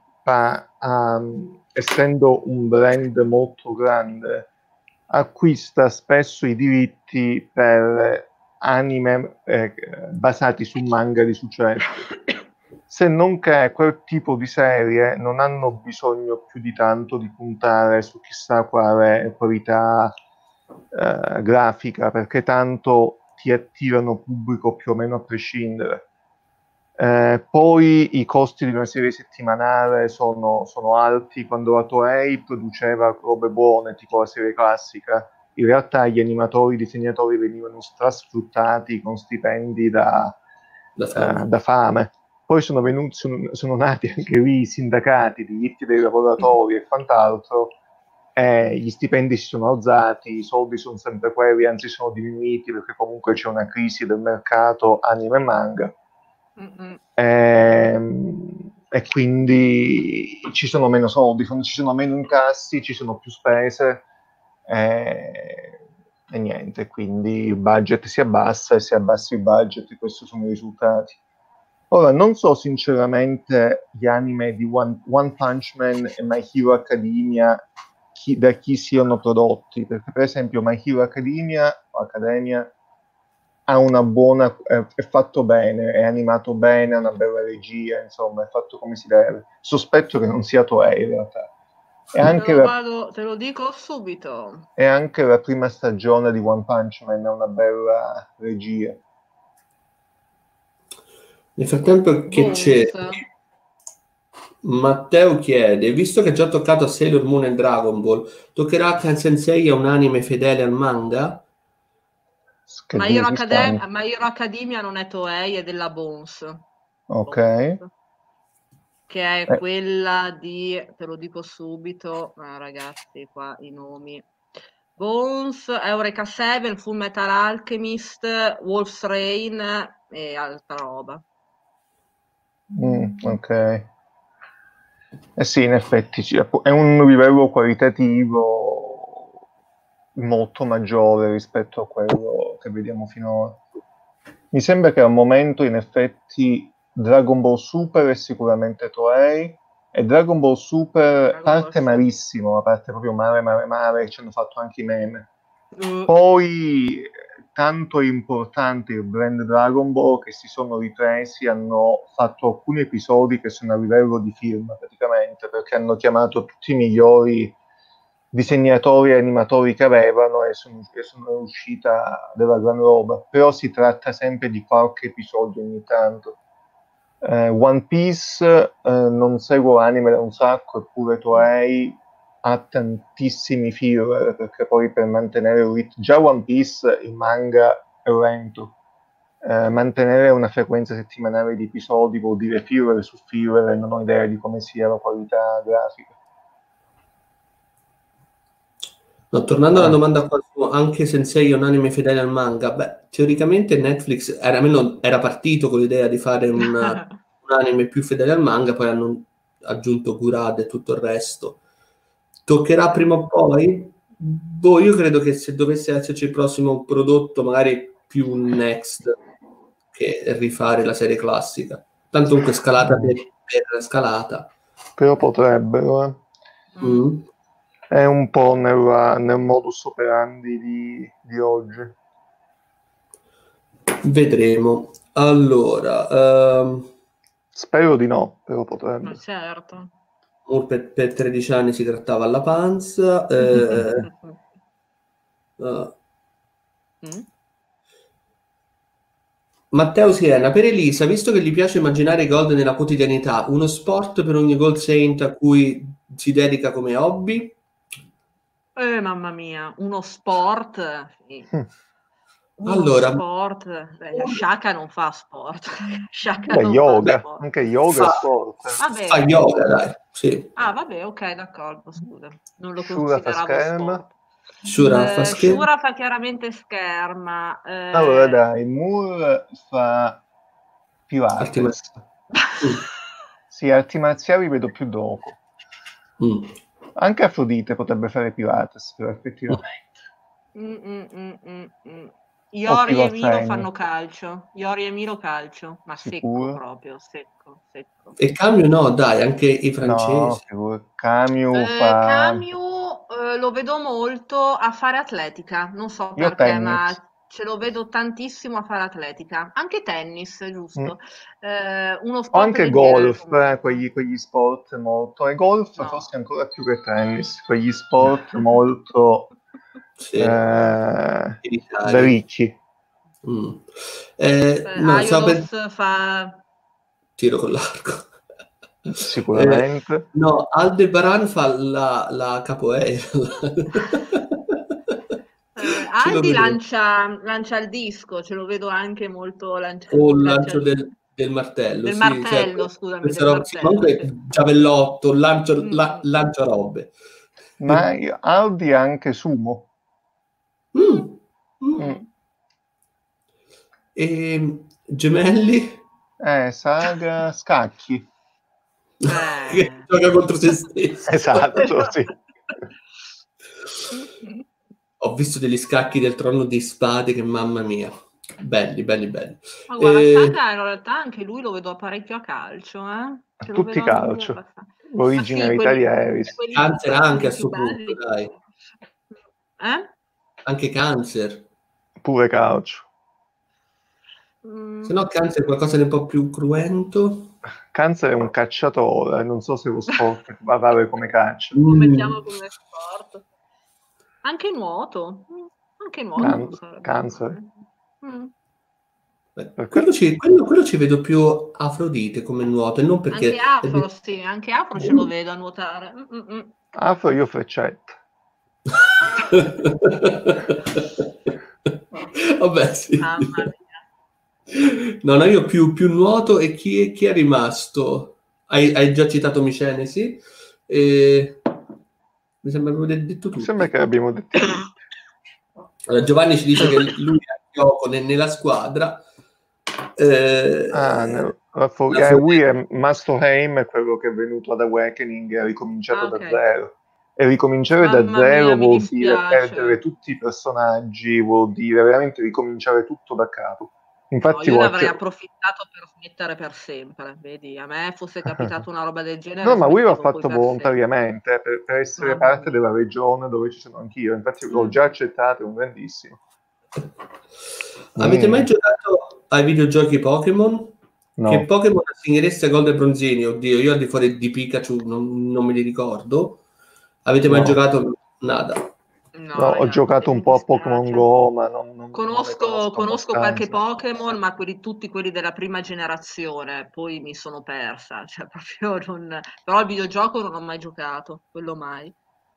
essendo un brand molto grande, acquista spesso i diritti per anime basati su manga di successo. Se non che quel tipo di serie non hanno bisogno più di tanto di puntare su chissà quale qualità grafica, perché tanto ti attirano pubblico più o meno a prescindere. Poi i costi di una serie settimanale sono alti. Quando la Toei produceva robe buone, tipo la serie classica, in realtà gli animatori, i disegnatori venivano strasfruttati con stipendi da fame. Poi sono nati anche lì i sindacati, i diritti dei lavoratori e quant'altro, gli stipendi si sono alzati, i soldi sono sempre quelli, anzi sono diminuiti perché comunque c'è una crisi del mercato anime e manga. E quindi ci sono meno soldi, ci sono meno incassi, ci sono più spese e niente, quindi il budget si abbassa, e se abbassi il budget questi sono i risultati. Ora, non so sinceramente gli anime di One Punch Man e My Hero Academia da chi siano prodotti, perché per esempio My Hero Academia ha una buona, è fatto bene, è animato bene, ha una bella regia, insomma, è fatto come si deve. Sospetto che non sia Toei in realtà. Te lo dico subito. E anche la prima stagione di One Punch Man ha una bella regia. Nel frattempo che c'è, Matteo chiede, visto che ha già toccato a Sailor Moon e Dragon Ball, toccherà a Ken Sensei a un anime fedele al manga? My Hero Academia non è Toei, è della Bones. Ok. Che è quella di, te lo dico subito, ragazzi, qua i nomi. Bones, Eureka 7, Full Metal Alchemist, Wolf's Rain e altra roba. Ok. Sì, in effetti è un livello qualitativo molto maggiore rispetto a quello che vediamo finora. Mi sembra che al momento in effetti Dragon Ball Super è sicuramente Toei, e Dragon Ball Super parte malissimo, parte proprio male, ci hanno fatto anche i meme. Poi tanto è importante il brand Dragon Ball che si sono ripresi, hanno fatto alcuni episodi che sono a livello di film praticamente, perché hanno chiamato tutti i migliori disegnatori e animatori che avevano e sono uscita della gran roba. Però si tratta sempre di qualche episodio ogni tanto. One Piece non seguo anime da un sacco, eppure Toei ha tantissimi filler, perché poi per mantenere il ritmo, già One Piece il manga è lento, mantenere una frequenza settimanale di episodi vuol dire filler su filler e non ho idea di come sia la qualità grafica. No, tornando alla domanda anche Sensei è un anime fedele al manga, beh, teoricamente Netflix era partito con l'idea di fare un anime più fedele al manga, poi hanno aggiunto Gurad e tutto il resto. Toccherà prima o poi? Boh, io credo che se dovesse esserci il prossimo prodotto, magari più un next che rifare la serie classica. Tanto comunque scalata per scalata. Però potrebbero. È un po' nel modus operandi di oggi. Vedremo. Allora, spero di no, però potrebbe. Ma certo. Per 13 anni si trattava alla panza. Matteo Siena, per Elisa, visto che gli piace immaginare i gol nella quotidianità, uno sport per ogni goal saint a cui si dedica come hobby? Mamma mia, uno sport? Sì. Mm. Uno Allora, sport? Shaka non fa sport. Shaka Beh, non fa beh, yoga, sport. anche yoga è fa, sport. fa Vabbè. yoga, dai, sì. Ah, vabbè, ok, d'accordo, scusa. Non lo Shura fa consideravo scherma. sport. Shura fa schermo. Shura fa chiaramente scherma. Allora dai, Moore fa Arti Pilates. marziali. Sì, arti marziali vedo più dopo. Mm. Anche Afrodite potrebbe fare Pilates, però effettivamente. Mm, mm, mm, mm, mm. O Iori e Milo Pilafeni, fanno calcio. Iori e Milo calcio, ma secco sicuro? proprio, secco, secco. E cambio no, dai, anche i No, francesi. figura. Camus fa... Camus, lo vedo molto a fare atletica, non so Io perché, ma tennis. ce lo vedo tantissimo a fare atletica. Anche tennis, Mm. giusto. Uno O sport anche del genere golf, comunque. quegli sport molto... E golf No. forse ancora più che tennis, quegli sport molto Sì, da militari. ricchi, Mm. No, stavo per Aiolos fa... tiro con l'arco. sicuramente. No, Aldebaran fa la capoeira. Ce lo Aldi vedo. lancia il disco, ce lo vedo anche molto O il lancia lancio il disco. del martello, Del sì, cioè, martello, scusami, questa del roba, sì, martello, comunque sì. giavellotto, Mm, mm, mm. lancia robe. Ma Aldi ha anche sumo. Mm, mm. Mm. Mm. E gemelli Saga scacchi. che Eh. gioca contro se stesso. Esatto, sì. Ho visto degli scacchi del Trono di Spade che mamma mia, belli, belli, belli. Ma guarda, Saga in realtà anche lui lo vedo parecchio a calcio, eh? Ce lo Tutti vedo anche lui calcio. abbastanza. Ma sì, Originalità di Harris. Cancer anche a quelli più sto punto, belli. dai. Eh? Anche Cancer. Pure calcio. Se no Cancer è qualcosa di un po' più cruento. Cancer è un cacciatore, non so se lo sport va vale come caccia. Lo mettiamo Mm. come sport. Anche nuoto. Anche nuoto non sarebbe Cancer. male. Mm. Per Quello ci vedo più Afrodite come nuoto, e non Anche perché... Afro, sì, anche Afro ce lo vedo a nuotare. Afro io freccetta. Vabbè, sì. Mamma mia. No, io più nuoto. E chi è rimasto? Hai già citato Micenesi? E... Mi sembra che avevo detto Mi sembra tutti. che abbiamo detto tutti. Allora, Giovanni ci dice che lui è a gioco nella squadra. Lui è Mastoheim, è quello che è venuto ad Awakening e ha ricominciato Ah, da ok. zero. E ricominciare da Mamma zero mia, mi vuol dire perdere dispiace. tutti i personaggi, vuol dire veramente ricominciare tutto da capo. No, Infatti, io ne avrei approfittato per smettere per sempre. Vedi, a me fosse capitato una roba del no, genere, ma lui l'ha smettevo poi fatto per sempre. volontariamente per essere Mamma parte mia. della regione dove ci sono anch'io. Infatti, l'ho Mm. già accettato, è un grandissimo. Avete mai giocato ai videogiochi Pokémon? Che No, Pokémon assegnereste a Gold e Bronzini? Oddio, io al di fuori di Pikachu non me li ricordo. Avete mai no, giocato? Nada. no, No, ho ragazzi, giocato un mi po' a Pokémon dispiace. Go, ma non ne conosco Conosco qualche abbastanza. Pokémon, ma tutti quelli della prima generazione, poi mi sono persa, cioè proprio non... Però al videogioco non ho mai giocato, quello mai.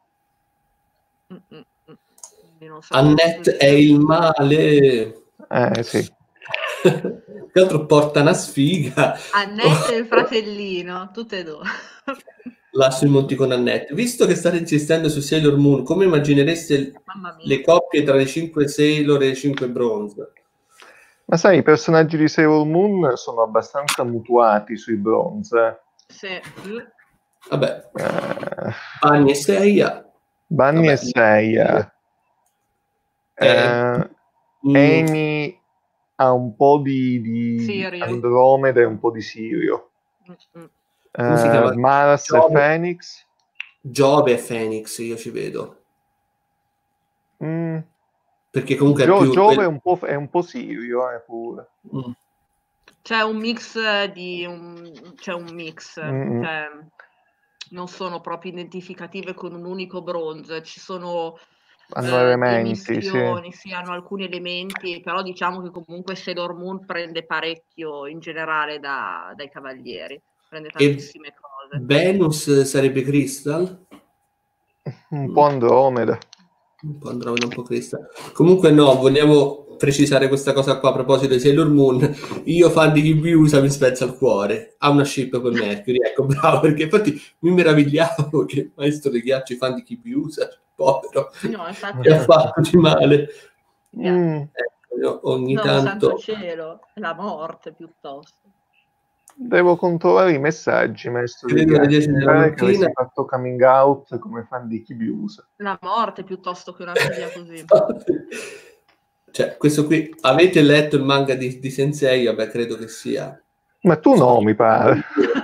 Quindi non saprei proprio Annette è dire. il male. Sì. Che altro porta una sfiga. Annette e il fratellino, tutte e due. Lascio i monti con Annette. Visto che state insistendo su Sailor Moon, come immaginereste Mamma mia. le coppie tra le 5 Sailor e le 5 Bronze? Ma sai, i personaggi di Sailor Moon sono abbastanza mutuati sui bronze. Sì. Vabbè, Eh, Bunny e Seiya. Bunny e Vabbè, Seiya. eh, mm, Amy ha un po' di Sirio. Andromeda e un po' di Sirio. Mm. come si chiama? Mars e Giove, Phoenix. Giove e Phoenix, io ci vedo. Mm, Perché comunque è più... Giove è un po' Sirio, pure. Mm. C'è un mix c'è un mix, Mm, cioè non sono proprio identificative con un unico bronze, ci sono hanno di elementi, sì. missioni, sì, hanno alcuni elementi, però diciamo che comunque Sailor Moon prende parecchio in generale dai cavalieri, prende E tantissime cose. Venus sarebbe Crystal? Un po' Andromeda. Un po' Andromeda, un po' Crystal. Comunque no, vogliamo precisare questa cosa qua a proposito di Sailor Moon. Io fan di Chibiusa mi spezza il cuore. Ha una ship con Mercury, ecco, bravo, perché infatti mi meravigliavo che il maestro dei ghiacci fan di Chibiusa, povero, No, infatti che ha fatto di male. Mm, Ecco, io ogni no, santo tanto... cielo, la morte piuttosto. devo controllare i messaggi, maestro degli Credo alle 10 Mi della pare che avessi mattina. fatto coming out come fan di Chibiusa. La morte piuttosto che una figlia così. Cioè, questo qui, avete letto il manga di Sensei? Vabbè, credo che sia... Ma tu no, mi pare.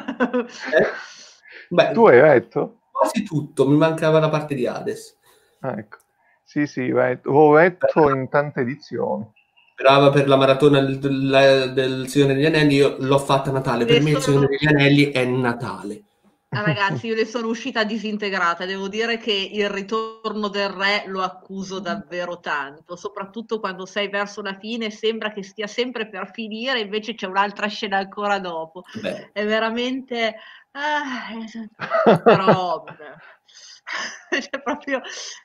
Beh, Tu hai letto? quasi tutto, mi mancava la parte di Hades. Ah, ecco. Sì, l'ho letto in tante edizioni. Brava per la maratona del Signore degli Anelli, io l'ho fatta a Natale. Per me il Signore degli Anelli è Natale. Ragazzi, io ne sono uscita disintegrata. Devo dire che il ritorno del re lo accuso davvero tanto, soprattutto quando sei verso la fine, sembra che stia sempre per finire, invece c'è un'altra scena ancora dopo. Beh, È veramente... però... C'è proprio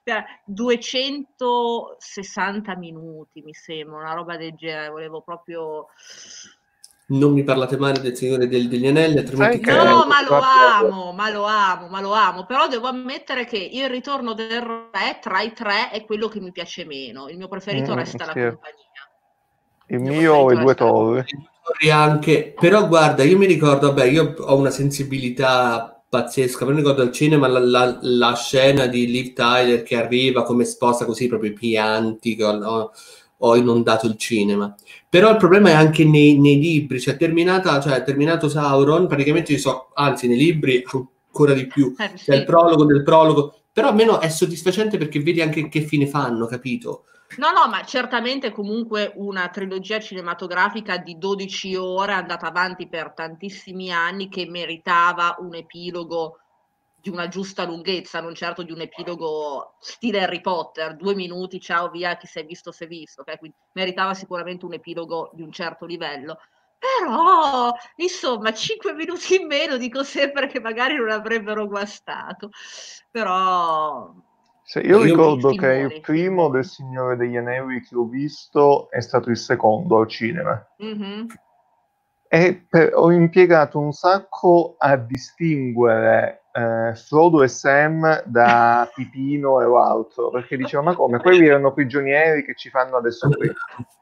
260 minuti, mi sembra, una roba del genere. Volevo proprio... non mi parlate male del Signore degli Anelli, altrimenti Sai che No, ma lo proprio- amo, però devo ammettere che il ritorno del re tra i tre è quello che mi piace meno. Il mio preferito resta la sì. compagnia. Il mio e Due Torri. anche, però guarda, io mi ricordo, vabbè, io ho una sensibilità pazzesca, mi ricordo al cinema la scena di Liv Tyler che arriva come sposta così proprio i pianti che ho inondato il cinema. Però il problema è anche nei libri, cioè terminato Sauron, praticamente anzi nei libri ancora di più, cioè il Sì. prologo del prologo, però almeno è soddisfacente perché vedi anche che fine fanno, capito? No, no, ma certamente comunque una trilogia cinematografica di 12 ore andata avanti per tantissimi anni che meritava un epilogo di una giusta lunghezza, non certo di un epilogo stile Harry Potter, 2 minuti, ciao, via, chi si è visto si è visto, okay? Quindi meritava sicuramente un epilogo di un certo livello. Però, insomma, 5 minuti in meno dico sempre che magari non avrebbero guastato. Però Io Io ricordo che il filmoni, primo del filmoni. Signore degli Anelli che ho visto è stato il secondo al cinema. Mhm. E ho impiegato un sacco a distinguere Frodo e Sam da Pipino e l'altro, perché dicevo, ma come, quelli erano prigionieri che ci fanno adesso qui.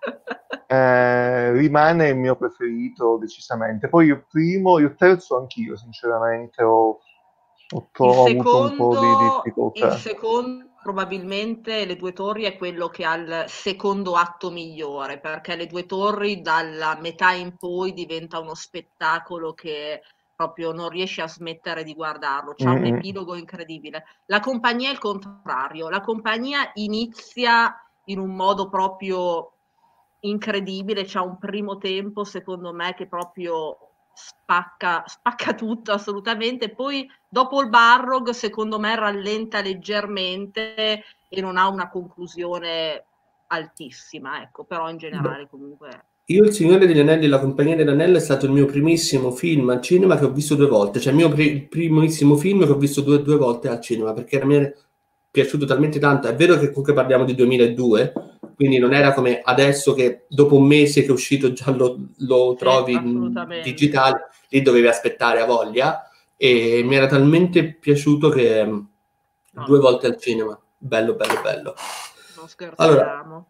Rimane il mio preferito decisamente. Poi il terzo anch'io, sinceramente, ho avuto un po' di Il difficoltà. secondo probabilmente Le Due Torri è quello che ha il secondo atto migliore, perché Le Due Torri dalla metà in poi diventa uno spettacolo che proprio non riesci a smettere di guardarlo, c'ha un Mm-mm. epilogo incredibile. La compagnia è il contrario, la compagnia inizia in un modo proprio incredibile, c'ha un primo tempo secondo me che proprio spacca tutto assolutamente, poi dopo il Barrog secondo me rallenta leggermente e non ha una conclusione altissima, ecco, però in Beh, generale comunque... io Il Signore degli Anelli e La Compagnia dell'Anello è stato il mio primissimo film al cinema che ho visto 2 volte, cioè il mio primissimo film che ho visto due volte al cinema, perché mi è piaciuto talmente tanto. È vero che comunque parliamo di 2002, quindi non era come adesso che dopo un mese che è uscito già lo Sì, trovi in assolutamente. digitale, lì dovevi aspettare a voglia, e mi era talmente piaciuto che No, 2 volte al cinema, bello, bello, bello. non Allora, scherziamo.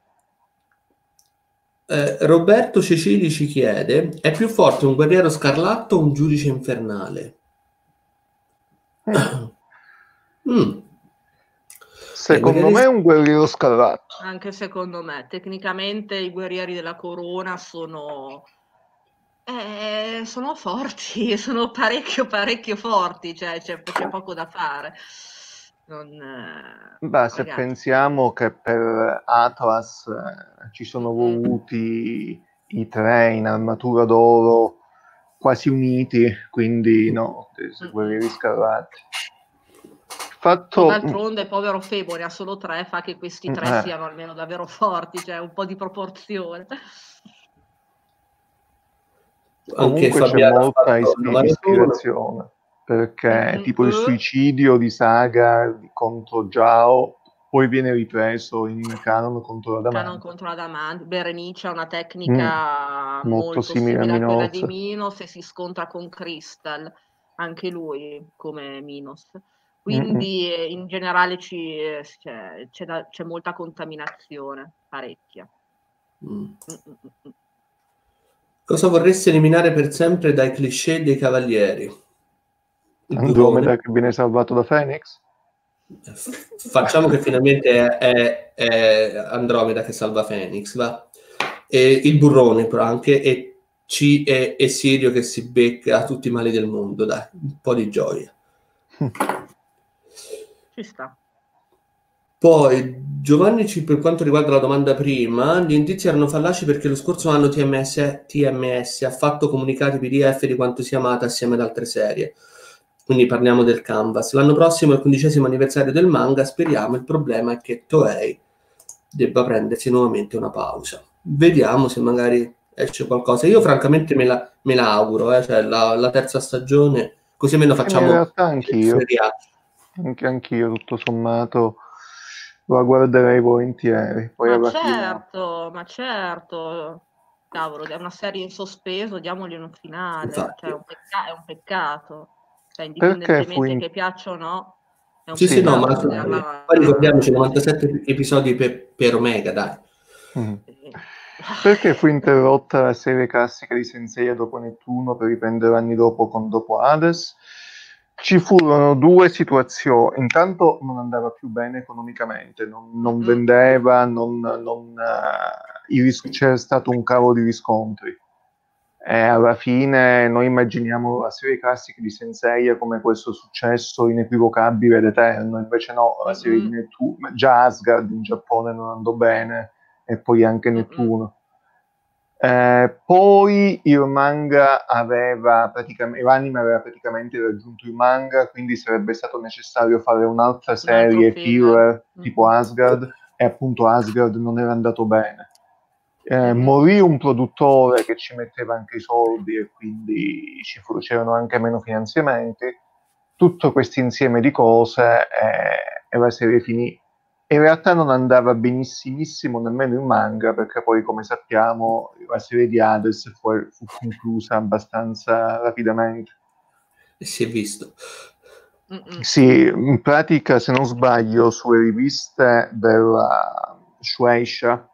Roberto Cecili ci chiede: è più forte un guerriero scarlatto o un giudice infernale? Mm. Mm. Secondo me è un guerriero scarlatto. Anche secondo me, tecnicamente i guerrieri della corona sono forti, sono parecchio forti, cioè c'è poco da fare. Non, Beh, se ragazzi. pensiamo che per Atlas ci sono Mm-mm. voluti i tre in armatura d'oro quasi uniti, quindi no, Mm-mm. guerrieri scarlatti. fatto... D'altronde il povero Febo ne ha solo 3, fa che questi 3 siano almeno davvero forti, cioè un po' di proporzione. Anche Comunque c'è Fabiano ha molta fatto una maratona. ispirazione, perché tipo il suicidio di Saga contro Zhao poi viene ripreso in Canon contro Canon Adamante. contro Adamante. Berenice ha una tecnica molto simile simile a a quella di Minos. Minos e si scontra con Crystal, anche lui come Minos. Quindi in generale c'è molta contaminazione, parecchia. Cosa vorresti eliminare per sempre dai cliché dei cavalieri? Il Andromeda burrone. che viene salvato da Phoenix. Facciamo che finalmente è Andromeda che salva Phoenix, va? E il burrone anche, e Sirio che si becca tutti i mali del mondo, dai, un po' di gioia. Ci sta. Poi Giovanni, per quanto riguarda la domanda prima, gli indizi erano fallaci perché lo scorso anno TMS ha fatto comunicati PDF di quanto sia amata assieme ad altre serie. Quindi parliamo del Canvas. L'anno prossimo è il 15° anniversario del manga, speriamo. Il problema è che Toei debba prendersi nuovamente una pausa. Vediamo se magari esce qualcosa. Io francamente me la auguro, cioè la terza stagione, così almeno In facciamo realtà anch'io, anch'io tutto sommato la guarderei volentieri. Poi alla fine... Ma certo. Cavolo, è una serie in sospeso, diamogli un finale. Cioè, infatti. è un peccato. Cioè, Perché fu indipendentemente che piaccia o no, è un Sì, no, peccato ma vederla. poi ricordiamoci 97 episodi per Omega, dai. Perché fu interrotta la serie classica di Senseiya dopo Nettuno per riprendere anni dopo con Dopo Hades? Ci furono due situazioni. Intanto non andava più bene economicamente, non vendeva, c'era stato un cavo di riscontri. E alla fine noi immaginiamo la serie classica di Senseiya come questo successo inequivocabile ed eterno, invece no, la serie di Nettuno, già Asgard in Giappone non andò bene e poi anche Nettuno. Poi il manga l'anime aveva praticamente raggiunto il manga, quindi sarebbe stato necessario fare un'altra Un altro serie filler. filler tipo Asgard, e appunto Asgard non era andato bene. Morì un produttore che ci metteva anche i soldi e quindi c'erano anche meno finanziamenti. Tutto questo insieme di cose e la serie finì. In realtà non andava benissimissimo nemmeno in manga, perché poi, come sappiamo, la serie di Hades fu conclusa abbastanza rapidamente. E si è visto. Sì, in pratica, se non sbaglio, sulle riviste della Shueisha,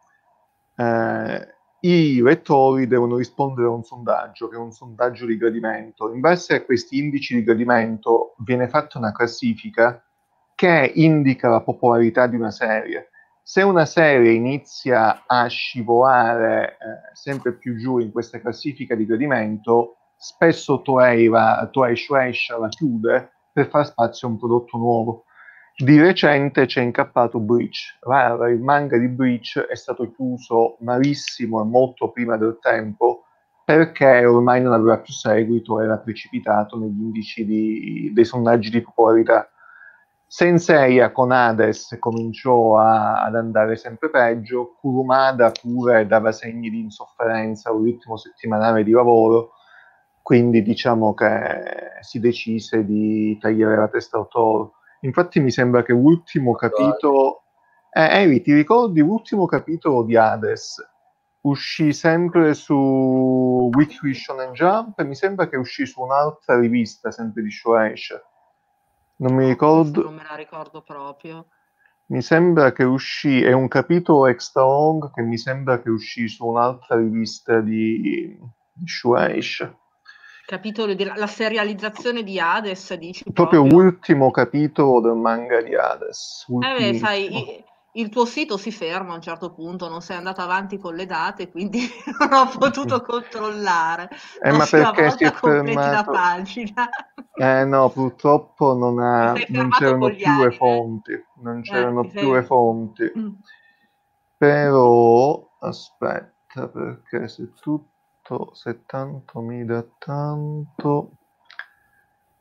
i lettori devono rispondere a un sondaggio, che è un sondaggio di gradimento. In base a questi indici di gradimento viene fatta una classifica che indica la popolarità di una serie. Se una serie inizia a scivolare sempre più giù in questa classifica di gradimento, spesso Toei Shueisha la chiude per far spazio a un prodotto nuovo. Di recente c'è incappato Bleach. Il manga di Bleach è stato chiuso malissimo e molto prima del tempo perché ormai non aveva più seguito, era precipitato negli indici dei sondaggi di popolarità. Senseiya con Hades cominciò ad andare sempre peggio, Kurumada pure dava segni di insofferenza al ritmo settimanale di lavoro, quindi diciamo che si decise di tagliare la testa al toro. Infatti mi sembra che l'ultimo capitolo... Evi, ti ricordi l'ultimo capitolo di Hades? Uscì sempre su Weekly Shonen Jump e mi sembra che uscì su un'altra rivista, sempre di Shueisha. Non mi ricordo. Non me la ricordo proprio. Mi sembra che uscì, è un capitolo extra long che mi sembra che uscì su un'altra rivista di Shueisha. Capitolo della serializzazione di Hades, dici Proprio proprio? l'ultimo capitolo del manga di Hades, ultimissimo. Sai, il tuo sito si ferma a un certo punto, non sei andato avanti con le date, quindi non ho potuto controllare. Ma Prossima perché si è volta completi la fermato? pagina. No, purtroppo Ti sei non fermato con c'erano gli più le anime. fonti, non c'erano Ti più le sei... fonti. Mm. Però, aspetta, perché se tanto mi dà tanto...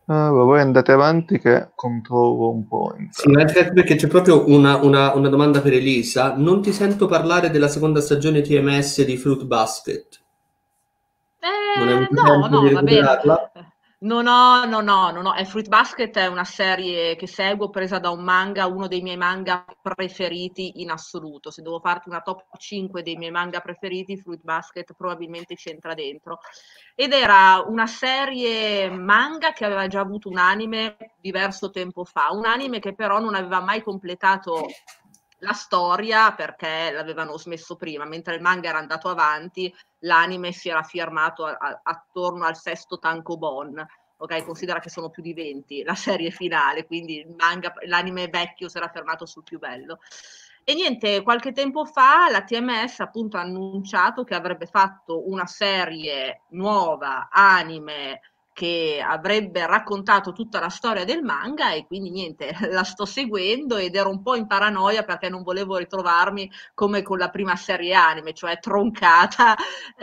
Allora, voi andate avanti che controllo un po'. Sì, anche perché c'è proprio una domanda per Elisa. Non ti sento parlare della seconda stagione TMS di Fruit Basket. Non hai avuto No, tempo di no, vabbè, ma recuperarla? non ho. Fruit Basket è una serie che seguo presa da un manga, uno dei miei manga preferiti in assoluto. Se devo farti una top 5 dei miei manga preferiti, Fruit Basket probabilmente ci entra dentro. Ed era una serie manga che aveva già avuto un anime diverso tempo fa, un anime che però non aveva mai completato la storia perché l'avevano smesso prima, mentre il manga era andato avanti, l'anime si era firmato attorno al sesto tankobon. Ok, considera che sono più di 20 la serie finale, quindi l'anime vecchio si era fermato sul più bello. E niente, qualche tempo fa la TMS appunto ha annunciato che avrebbe fatto una serie nuova, anime, che avrebbe raccontato tutta la storia del manga e quindi niente, la sto seguendo ed ero un po' in paranoia perché non volevo ritrovarmi come con la prima serie anime, cioè troncata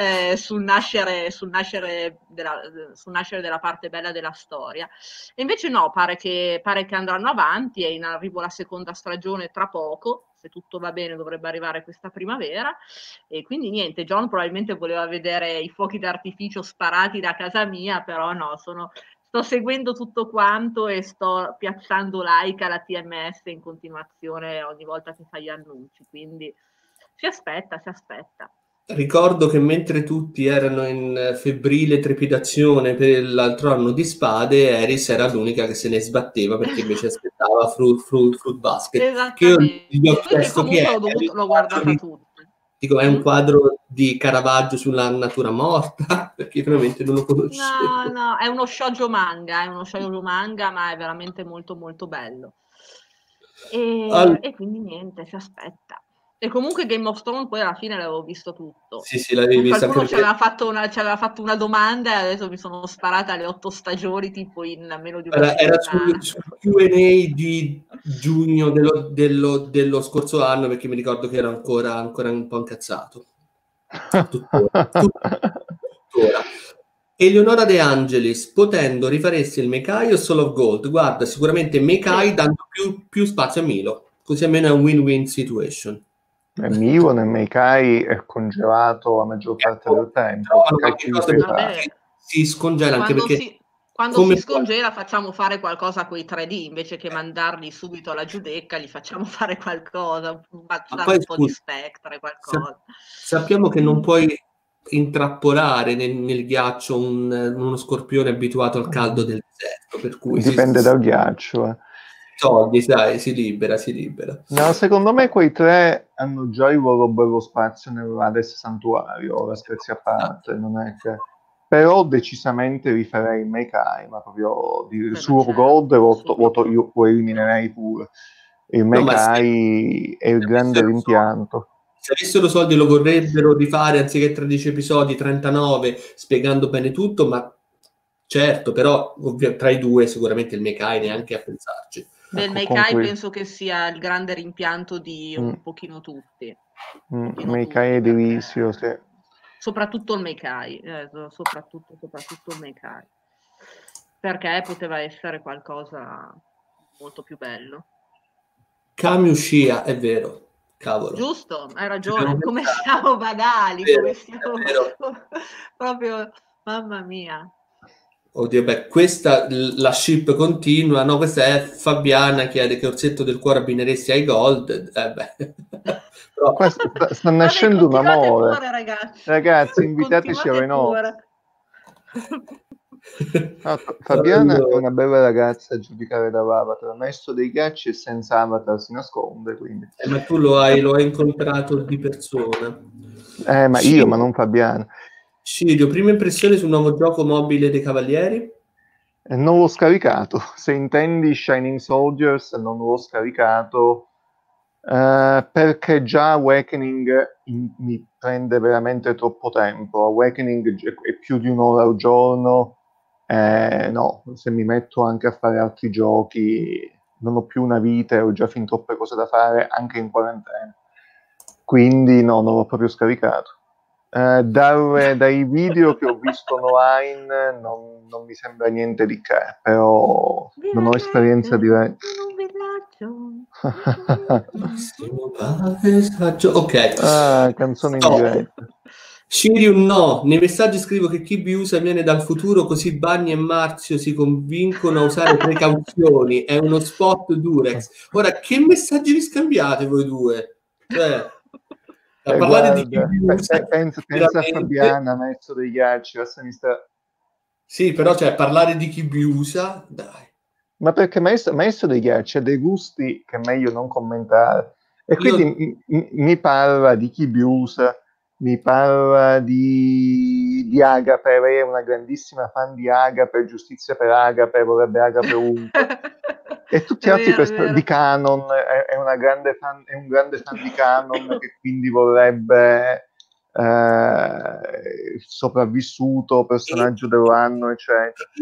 sul nascere della parte bella della storia. E invece no, pare che andranno avanti, è in arrivo la seconda stagione tra poco, se tutto va bene dovrebbe arrivare questa primavera, e quindi niente, John probabilmente voleva vedere i fuochi d'artificio sparati da casa mia, però no, sto seguendo tutto quanto e sto piazzando like alla TMS in continuazione ogni volta che fa gli annunci, quindi si aspetta, si aspetta. Ricordo che mentre tutti erano in febbrile trepidazione per l'altro anno di spade, Eris era l'unica che se ne sbatteva perché invece aspettava Fruit Basket, che io gli ho Esattamente. Poi che chiesto chi è. comunque l'ho guardata tutta. Dico, è un Mm? quadro di Caravaggio sulla natura morta, perché veramente non lo No, conoscevo. no, è uno shoujo manga, ma è veramente molto molto bello. Allora, E quindi niente, si aspetta. E comunque Game of Thrones poi alla fine l'avevo visto tutto. sì, sì, l'avevi visto anche Qualcuno ci perché aveva fatto una domanda e adesso mi sono sparata le 8 stagioni tipo in meno di una era settimana. sul Q&A di giugno dello scorso anno, perché mi ricordo che ero ancora un po' incazzato. Tuttora. Eleonora De Angelis, potendo rifaresti il Mekai o Soul of Gold? Guarda, sicuramente Mekai Sì. dando più spazio a Milo, così almeno è un win-win situation. Mivo nel Meikai è congelato la maggior parte del tempo, Trovano perché è qualche più cosa che ripresato. Vabbè, si scongela anche quando perché si, quando si come scongela facciamo fare qualcosa coi 3D, invece che mandarli subito alla giudecca, gli facciamo fare qualcosa, ma passare poi un po' di scusa, spettre, sa- qualcosa. sappiamo che non puoi intrappolare nel ghiaccio uno scorpione abituato al caldo del deserto, per cui Dipende dal ghiaccio. toglie, sai, si libera, si libera. No, secondo me quei tre hanno già il loro bello spazio nell'Hades Santuario, la spezia a parte, non è che... Però decisamente rifarei il Meikai, ma proprio Beh, ma su certo, Gold voto subito. io, lo eliminerei pure. Il No, ma Meikai è il grande rimpianto. se avessero soldi lo vorrebbero rifare anziché 13 episodi, 39, spiegando bene tutto, ma certo, però tra i due sicuramente il Mekai neanche a pensarci. Beh, il Ecco, Meikai penso che sia il grande rimpianto di mm, un pochino tutti. Un pochino Meikai tutti, edilizio, perché sì. soprattutto il Meikai, soprattutto il Meikai, perché poteva essere qualcosa di molto più bello. Kami Ushia, è vero, cavolo. Giusto, hai Ci avevo ragione, come pensato. siamo banali, come È siamo vero. proprio, mamma mia. Oddio, beh, questa la ship continua, no? Questa è Fabiana chiede che Orsetto del Cuore abbineresti ai Gold. Beh. Però, Qua sta Vabbè, nascendo un continuate amore. pure, ragazzi. Ragazzi, invitateci alle Continuate nozze. pure. No, Fabiana è allora, una bella ragazza a giudicare dall'avatar, maestro dei ghiacci e senza avatar si nasconde, quindi. ma tu lo hai incontrato di persona. Ma io, ma non Fabiana. Cirio, prima impressione sul nuovo gioco mobile dei Cavalieri? Non l'ho scaricato. Se intendi Shining Soldiers, non l'ho scaricato perché già Awakening mi prende veramente troppo tempo. Awakening è più di un'ora al giorno. No, se mi metto anche a fare altri giochi, non ho più una vita e ho già fin troppe cose da fare anche in quarantena. Quindi no, non l'ho proprio scaricato. Dai video che ho visto online non mi sembra niente di che, però non ho esperienza diretta. Ok. Canzoni in diretta. Shiriun no, nei messaggi scrivo che chi vi usa viene dal futuro, così Bagni e Marzio si convincono a usare precauzioni, è uno spot Durex. Ora, che messaggi vi scambiate voi due? Cioè, a parlare di chi vi usa, pensa a Fabiana, Maestro dei Ghiacci, Sì, però cioè, parlare di chi vi usa, dai. Ma perché Maestro dei Ghiacci ha dei gusti che è meglio non commentare. E quindi mi parla di chi vi usa, mi parla di Agape. Lei è una grandissima fan di Agape, giustizia per Agape, vorrebbe Agape ovunque. E tutti gli altri di Canon, è un grande fan di Canon, che quindi vorrebbe sopravvissuto, personaggio dell'anno, eccetera.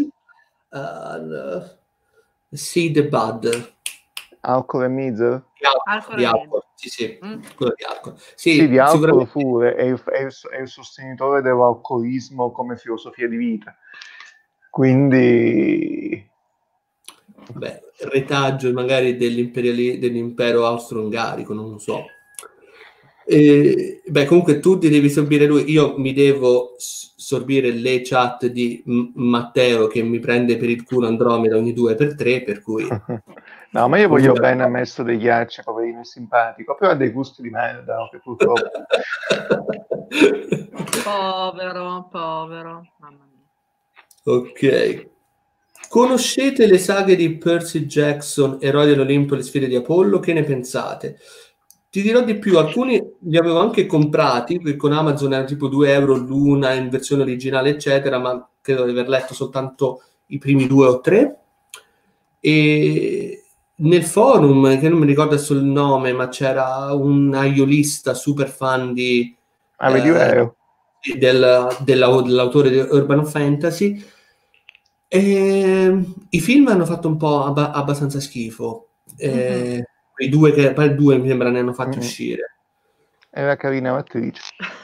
Sì, The Bud. Alcol e Miser? Di Alcol, sì, quello di Alcol. Sì, di Alcol pure, è il sostenitore dell'alcolismo come filosofia di vita. Quindi... Beh, retaggio magari dell'impero austro-ungarico, non lo so. Beh, comunque tu ti devi sorbire lui, io mi devo sorbire le chat di Matteo che mi prende per il culo Andromeda ogni 2x3, per cui... No, ma io voglio bene a Maestro dei Ghiacci, poverino, è simpatico, però ha dei gusti di merda, no? Che purtroppo... povero, mamma mia. Ok. Conoscete le saghe di Percy Jackson, Eroi dell'Olimpo e le sfide di Apollo? Che ne pensate? Ti dirò di più, alcuni li avevo anche comprati, perché con Amazon erano tipo 2 euro l'una in versione originale, eccetera, ma credo di aver letto soltanto i primi 2 o 3. E nel forum, che non mi ricordo adesso il nome, ma c'era un aiolista super fan dell'autore di Urban Fantasy. I film hanno fatto un po' abbastanza schifo. I due mi sembra ne hanno fatti uscire. Era carina l'attrice.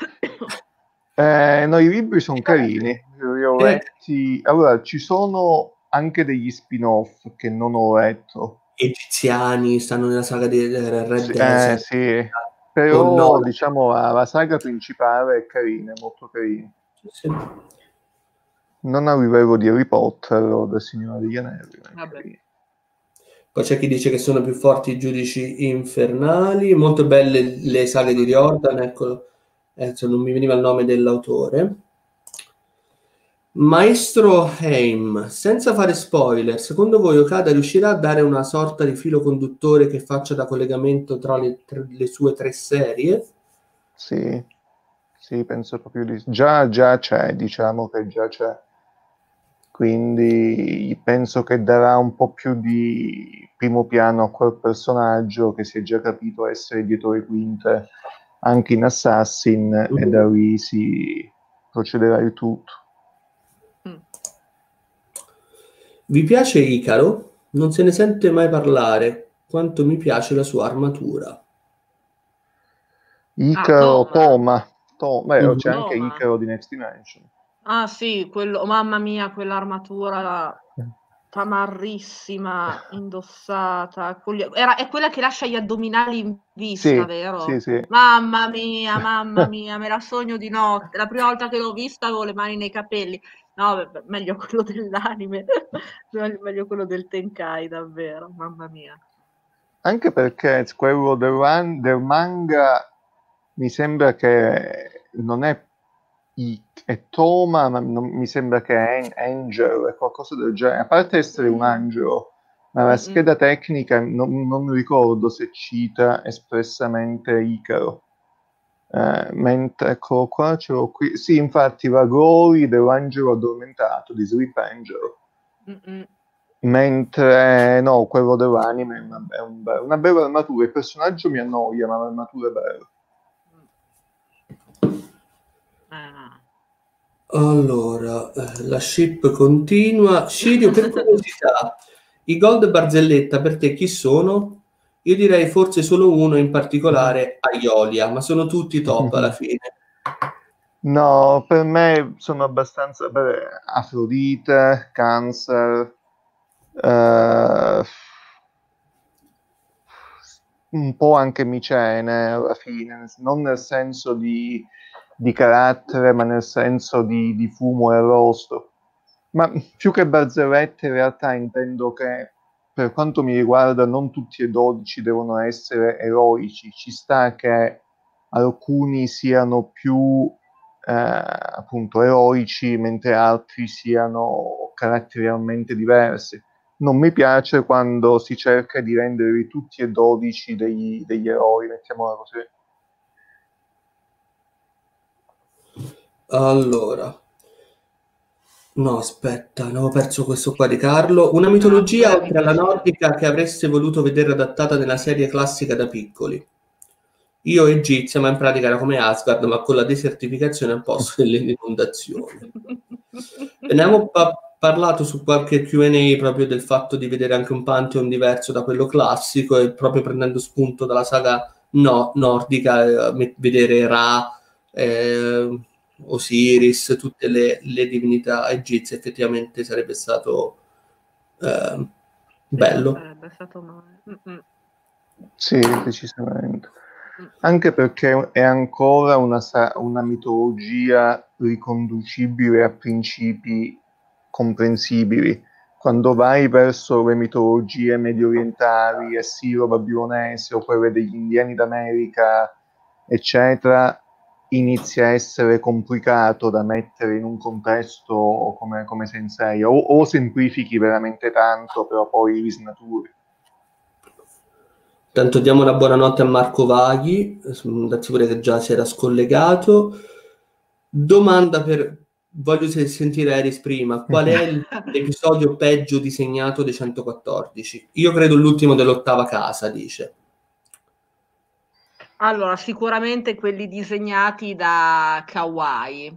No, i libri sono carini. Li ho letti. Allora, ci sono anche degli spin-off che non ho letto. Egiziani stanno nella saga di Red Desert. Sì. Però diciamo la saga principale è carina, è molto carina. Sì. Non a livello di Harry Potter o del Signore degli Anelli. Poi c'è chi dice che sono più forti i giudici infernali. Molto belle le saghe di Riordan, ecco, non mi veniva il nome dell'autore. Maestro Heim, senza fare spoiler, secondo voi Okada riuscirà a dare una sorta di filo conduttore che faccia da collegamento tra le sue 3 serie? Sì, penso proprio di... Già c'è, diciamo che già c'è. Quindi penso che darà un po' più di primo piano a quel personaggio che si è già capito essere dietro le quinte anche in Assassin, e da lì si procederà il tutto. Vi piace Icaro? Non se ne sente mai parlare. Quanto mi piace la sua armatura. Icaro, Toma. C'è anche Icaro di Next Dimension. Ah sì, quello, mamma mia, quell'armatura tamarrissima, indossata. È quella che lascia gli addominali in vista, vero? Sì. Mamma mia, me la sogno di notte. La prima volta che l'ho vista avevo le mani nei capelli. No, meglio quello dell'anime, meglio quello del Tenkai, davvero, mamma mia. Anche perché quello del manga mi sembra che non è Toma, ma mi sembra che è Angel, è qualcosa del genere, a parte essere un angelo, ma la scheda tecnica non ricordo se cita espressamente Icaro. Mentre ecco qua ce l'ho qui, sì, infatti la glory dell'angelo addormentato di Sleep Angel. Mentre no, quello dell'anime è una bella armatura. Il personaggio mi annoia, ma l'armatura è bella. Allora, la ship continua. Shirio, per curiosità, i Gold Barzelletta per te chi sono? Io direi forse solo uno in particolare, Aiolia, ma sono tutti top alla fine. No, per me sono abbastanza Afrodite, Cancer, eh, un po' anche Micene alla fine, non nel senso di carattere, ma nel senso di fumo e rosto. Ma più che barzellette, in realtà intendo che per quanto mi riguarda non tutti e 12 devono essere eroici, ci sta che alcuni siano più appunto eroici, mentre altri siano caratterialmente diversi. Non mi piace quando si cerca di renderli tutti e 12 degli eroi, mettiamola così. Allora, no, aspetta, ne ho perso questo qua di Carlo. Una No, mitologia oltre alla difficile. nordica che avreste voluto vedere adattata nella serie classica da piccoli. Io egizia, ma in pratica era come Asgard, ma con la desertificazione al posto delle inondazioni. Ne abbiamo parlato su qualche Q&A proprio del fatto di vedere anche un Pantheon diverso da quello classico e proprio prendendo spunto dalla saga nordica, vedere Ra, eh, Osiris, tutte le divinità egizie, effettivamente sarebbe stato Sì, non bello. sarebbe stato male. Sì, decisamente. Mm. Anche perché è ancora una mitologia riconducibile a principi comprensibili. Quando vai verso le mitologie medio orientali, assiro-babilonese o quelle degli indiani d'America, eccetera, inizia a essere complicato da mettere in un contesto come Sensei, o semplifichi veramente tanto, però poi li snaturi. Tanto diamo una buonanotte a Marco Vaghi, darsi pure che già si era scollegato. Domanda voglio sentire Eris prima, qual è l'episodio peggio disegnato dei 114? Io credo l'ultimo dell'ottava casa, dice. Allora, sicuramente quelli disegnati da Kawai,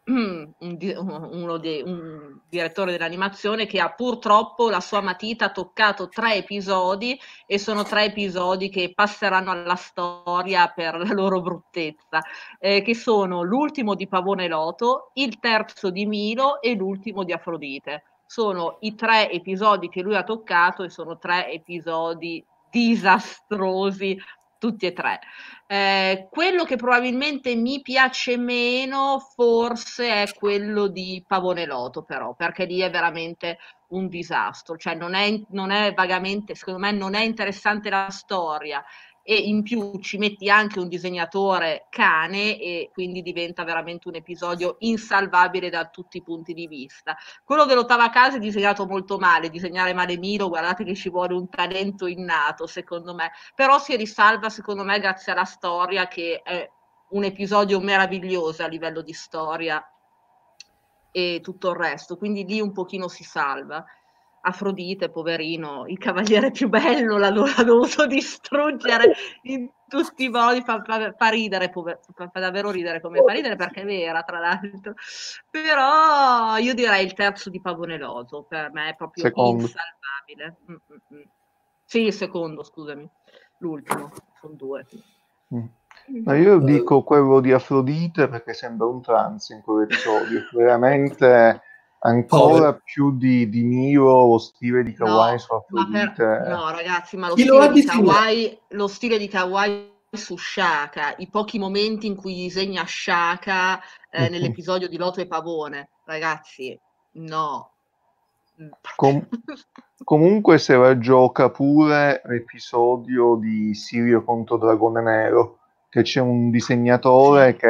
un direttore dell'animazione che ha purtroppo la sua matita toccato 3 episodi e sono 3 episodi che passeranno alla storia per la loro bruttezza, che sono l'ultimo di Pavone Loto, il terzo di Milo e l'ultimo di Afrodite. Sono i 3 episodi che lui ha toccato e sono 3 episodi disastrosi tutti e 3. Quello che probabilmente mi piace meno forse è quello di Pavone Loto però, perché lì è veramente un disastro, cioè non è vagamente, secondo me non è interessante la storia e in più ci metti anche un disegnatore cane e quindi diventa veramente un episodio insalvabile da tutti i punti di vista. Quello dell'ottava casa è disegnato molto male, disegnare male Milo, guardate che ci vuole un talento innato secondo me, però si risalva secondo me grazie alla storia che è un episodio meraviglioso a livello di storia e tutto il resto, quindi lì un pochino si salva. Afrodite, poverino, il cavaliere più bello l'ha dovuto distruggere in tutti i modi, fa ridere, fa davvero ridere come fa ridere perché è vera tra l'altro, però io direi il terzo di Pavone Loto, per me è proprio Secondo. insalvabile. Sì, il secondo, scusami, l'ultimo, sono 2. Mm. Ma io dico quello di Afrodite perché sembra un trance in quell'episodio, veramente Povero. ancora più di Miro, lo stile di Kawaii No, su Afrodite. no, ragazzi, ma Chi lo ha disegnato? Lo stile di Kawaii su Shaka, i pochi momenti in cui disegna Shaka nell'episodio di Loto e Pavone, ragazzi, no. Com- Comunque se la gioca pure l'episodio di Sirio contro Dragone Nero, che c'è un disegnatore Sì, che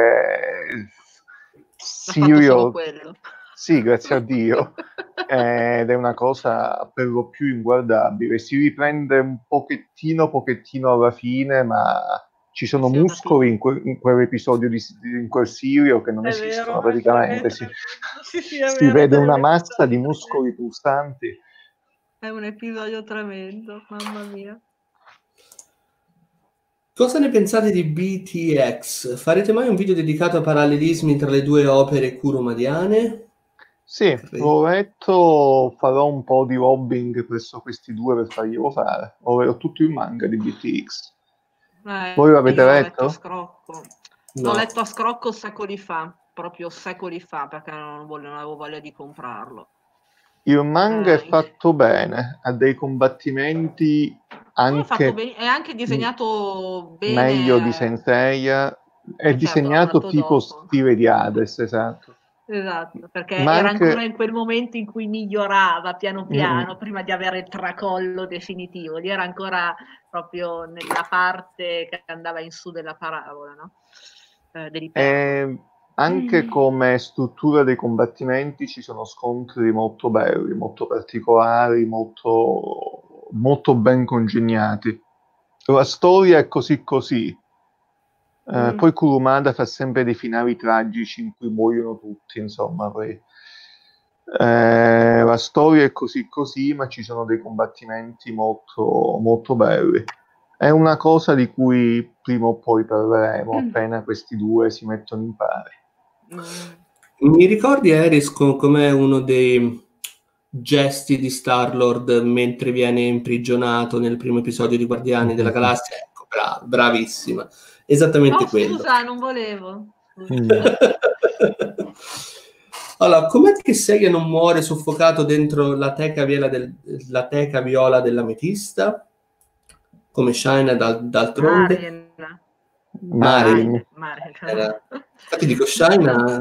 l'ha fatto solo Sirio, quello. sì, grazie a Dio, ed è una cosa per lo più inguardabile. Si riprende un pochettino alla fine, ma ci Ma sono sì, ho muscoli capito. in quell'episodio in quel Sirio che non È esistono vero, è praticamente. tremendo. Sì, sì, è Si vero, vede quello è un una massa episodio di tremendo. muscoli pulsanti. È un episodio tremendo, mamma mia. Cosa ne pensate di BTX? Farete mai un video dedicato a parallelismi tra le due opere kurumadiane? Sì, Credo. l'ho letto, farò un po' di lobbying presso questi due per farglielo fare. Ho tutto il manga di BTX. Voi l'avete Io l'ho letto a letto? scrocco. L'ho No. letto a scrocco secoli fa. proprio secoli fa, perché non avevo voglia di comprarlo. Il manga è fatto bene, ha dei combattimenti anche è anche disegnato bene. Meglio di Senseiya, è disegnato certo, tipo dopo. stile di Hades, esatto. Esatto, perché Ma era anche- ancora in quel momento in cui migliorava piano piano, prima di avere il tracollo definitivo. Lì era ancora proprio nella parte che andava in su della parabola, no? Dell'iperbole. Anche come struttura dei combattimenti ci sono scontri molto belli, molto particolari, molto, molto ben congegnati. La storia è così così. Poi Kurumada fa sempre dei finali tragici in cui muoiono tutti, insomma, poi. La storia è così così, ma ci sono dei combattimenti molto, molto belli. È una cosa di cui prima o poi parleremo, appena questi due si mettono in pari. Mi ricordi Ares come uno dei gesti di Star-Lord mentre viene imprigionato nel primo episodio di Guardiani della Galassia? Ecco, bravissima. Esattamente quello. Scusa, non volevo. Allora, com'è che Seiya non muore soffocato dentro la teca viola dell'ametista? Come Shina d'altronde? Marin. Infatti dico Shina...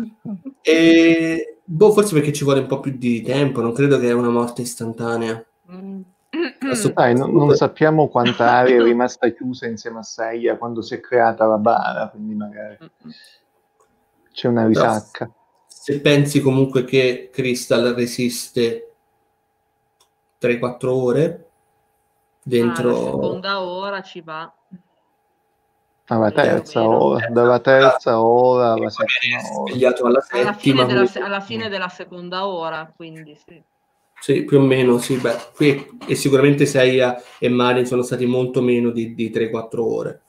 E forse perché ci vuole un po' più di tempo, non credo che è una morte istantanea. Dai, non sappiamo quanta area è rimasta chiusa insieme a Seiya quando si è creata la bara, quindi magari c'è una risacca. No, se pensi comunque che Crystal resiste 3-4 ore dentro... La seconda ora ci va. Alla terza ora, dalla terza ora alla settima ora. Svegliato alla settima. Alla fine della seconda ora, quindi sì. Sì, più o meno, sì. Beh, qui e sicuramente Seiya e Marin sono stati molto meno di 3-4 ore.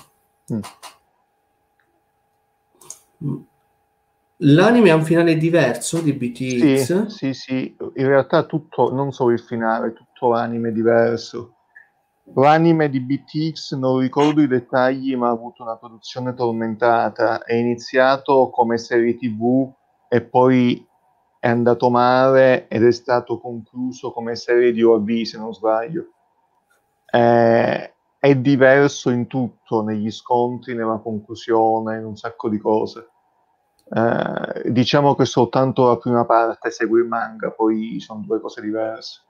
L'anime ha un finale diverso di BTX? Sì. In realtà tutto, non solo il finale, tutto l'anime è diverso. L'anime di BTX non ricordo i dettagli, ma ha avuto una produzione tormentata. È iniziato come serie TV e poi è andato male ed è stato concluso come serie di OAV, se non sbaglio. È diverso in tutto, negli scontri, nella conclusione, in un sacco di cose. Diciamo che soltanto la prima parte segue il manga, poi sono due cose diverse.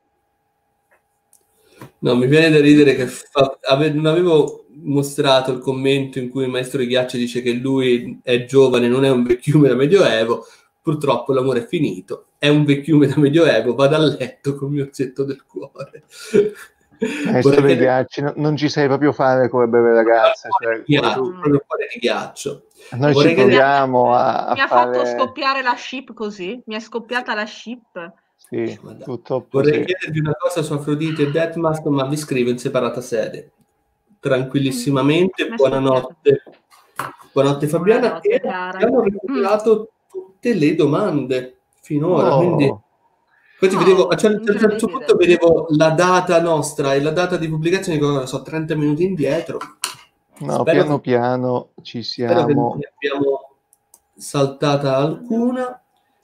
No, mi viene da ridere che non avevo mostrato il commento in cui il maestro di ghiaccio dice che lui è giovane, non è un vecchiume da medioevo. Purtroppo l'amore è finito, è un vecchiume da medioevo, vado a letto con il mio zetto del cuore. Maestro di ghiacci, non ci sai proprio fare come belle ragazze. Proprio cuore di ghiaccio. Noi ci proviamo a mi ha fare... fatto scoppiare la ship così, mi è scoppiata la ship. Sì, purtroppo vorrei chiedervi una cosa su Afrodite e Deathmask, ma vi scrivo in separata sede. Tranquillissimamente, buonanotte. Buonanotte Fabiana. Buonanotte, e abbiamo recuperato tutte le domande finora, quindi vedevo, a un certo punto vedevo la data nostra e la data di pubblicazione, non so, 30 minuti indietro. No, piano piano ci siamo. Spero che non ne abbiamo saltata alcuna.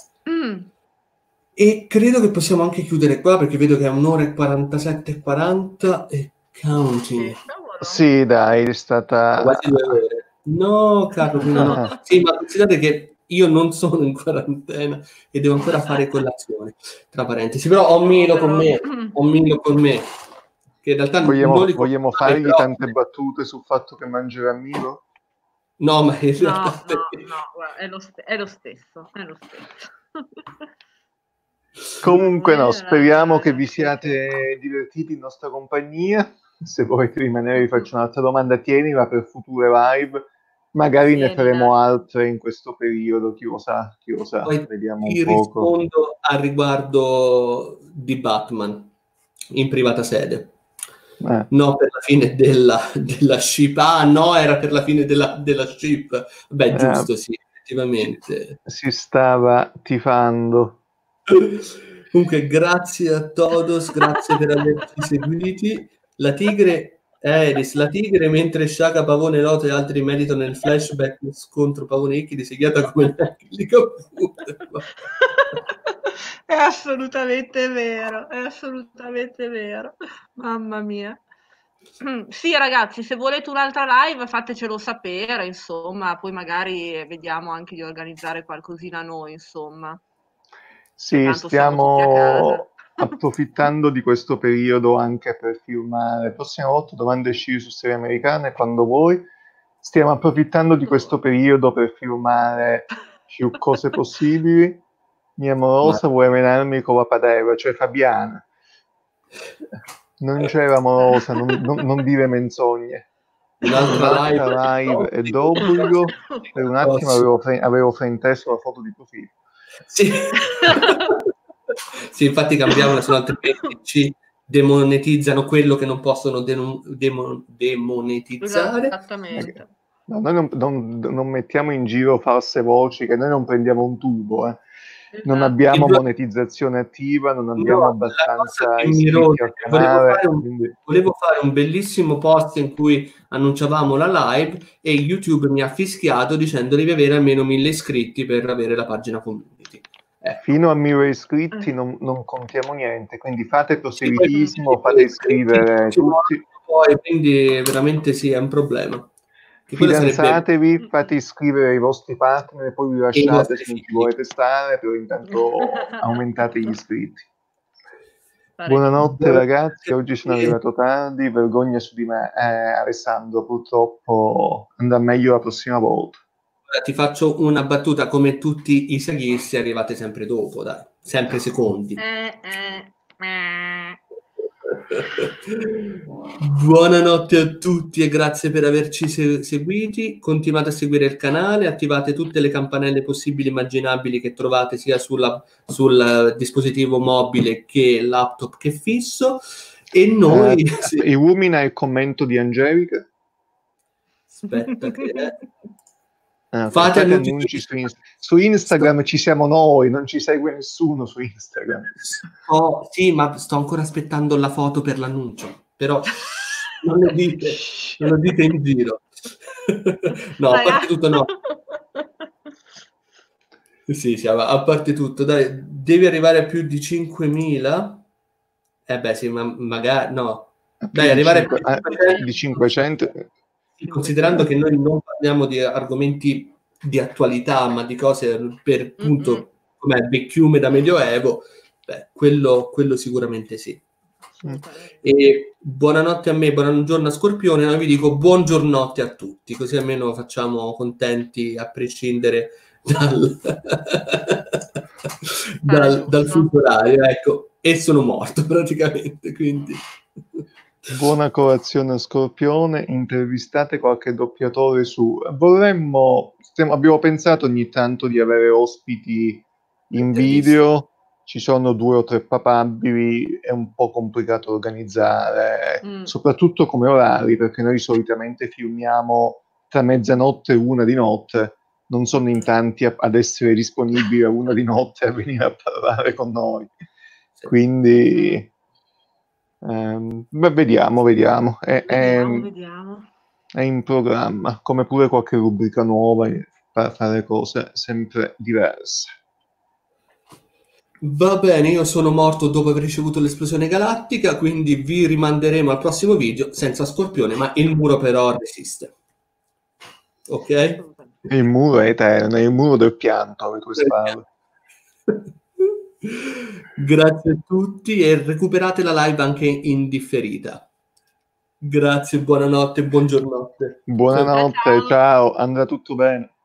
E credo che possiamo anche chiudere qua, perché vedo che è 1 ora e 47-40 e counting. Sì, dai, è stata... Quasi 2 ore. No, Carlo, no. Sì, ma considerate che io non sono in quarantena e devo ancora fare colazione, tra parentesi. Però ho Milo con me. Che in realtà vogliamo fargli tante battute sul fatto che mangerà Milo? No, ma in realtà... No, è lo stesso. Comunque no, speriamo che vi siate divertiti in nostra compagnia. Se volete rimanere vi faccio un'altra domanda, tienila per future live. Magari ne faremo altre in questo periodo, chi lo sa. Poi vediamo ti un poco. Rispondo al riguardo di Batman in privata sede. No, per la fine della ship. Ah, no, era per la fine della ship. Beh, giusto, sì, effettivamente. Si stava tifando. Comunque, grazie a todos, grazie per averci seguiti. La tigre Eris, la tigre mentre Shaka, Pavone, Loto e altri meditano nel flashback scontro Pavone Icchi disegnata come È assolutamente vero, è assolutamente vero. Mamma mia. Sì, ragazzi, se volete un'altra live fatecelo sapere, insomma, poi magari vediamo anche di organizzare qualcosina noi, insomma. Che Sì, tanto siamo tutti a casa. stiamo approfittando di questo periodo anche per filmare. La prossima volta dovendo uscire su serie americane quando vuoi. Stiamo approfittando di questo periodo per filmare più cose possibili. Mia morosa vuole menarmi con la padella, cioè Fabiana. Non c'era amorosa, non dire menzogne. Un'altra live è d'obbligo. Per un attimo avevo frainteso la foto di profilo. Sì. Sì, infatti cambiamola, se no altrimenti ci demonetizzano quello che non possono demonetizzare. Esattamente. No, noi non mettiamo in giro false voci, che noi non prendiamo un tubo, eh. Non abbiamo monetizzazione attiva, non abbiamo abbastanza iscritti al canale. Volevo fare un bellissimo post in cui annunciavamo la live e YouTube mi ha fischiato dicendo devi avere almeno 1000 iscritti per avere la pagina community. Fino a 1000 iscritti non contiamo niente, quindi fate proselitismo, fate iscrivere tutti. Poi, quindi veramente sì, è un problema. Fidanzatevi, fate iscrivere i vostri partner e poi vi lasciate se non ci volete stare, però intanto aumentate gli iscritti. Buonanotte ragazzi, oggi sono arrivato tardi, vergogna su di me. Alessandro, purtroppo andrà meglio la prossima volta. Ora ti faccio una battuta, come tutti i saghisti arrivate sempre dopo, dai, sempre secondi. Buonanotte a tutti e grazie per averci seguiti. Continuate a seguire il canale, attivate tutte le campanelle possibili e immaginabili che trovate sia sul dispositivo mobile che laptop che fisso. E noi illumina il commento di Angelica. Aspetta che fate annunci su Instagram. Ci siamo noi, non ci segue nessuno su Instagram. Sì, ma sto ancora aspettando la foto per l'annuncio, però non lo dite in giro. No, a parte tutto no. Sì, a parte tutto, dai, devi arrivare a più di 5.000? Beh sì, ma magari no. Dai, arrivare a più di 500. Considerando che noi non parliamo di argomenti di attualità, ma di cose per appunto come vecchiume da medioevo, beh, quello sicuramente sì. E buonanotte a me, buongiorno a Scorpione, noi vi dico buongiornotte a tutti, così almeno facciamo contenti a prescindere dal fuso orario, ecco, e sono morto praticamente, quindi... Buona colazione a Scorpione, intervistate qualche doppiatore su... abbiamo pensato ogni tanto di avere ospiti in video, ci sono 2 o 3 papabili, è un po' complicato organizzare, soprattutto come orari, perché noi solitamente filmiamo tra mezzanotte e 1 di notte, non sono in tanti ad essere disponibili a 1 di notte a venire a parlare con noi, quindi... vediamo. È in programma, come pure qualche rubrica nuova per fare cose sempre diverse. Va bene, io sono morto dopo aver ricevuto l'esplosione galattica, quindi vi rimanderemo al prossimo video senza Scorpione, ma il muro però resiste. Ok? Il muro è eterno, è il muro del pianto alle tue spalle. Grazie a tutti e recuperate la live anche in differita. Grazie, buonanotte, buongiornotte. Buonanotte, ciao, andrà tutto bene.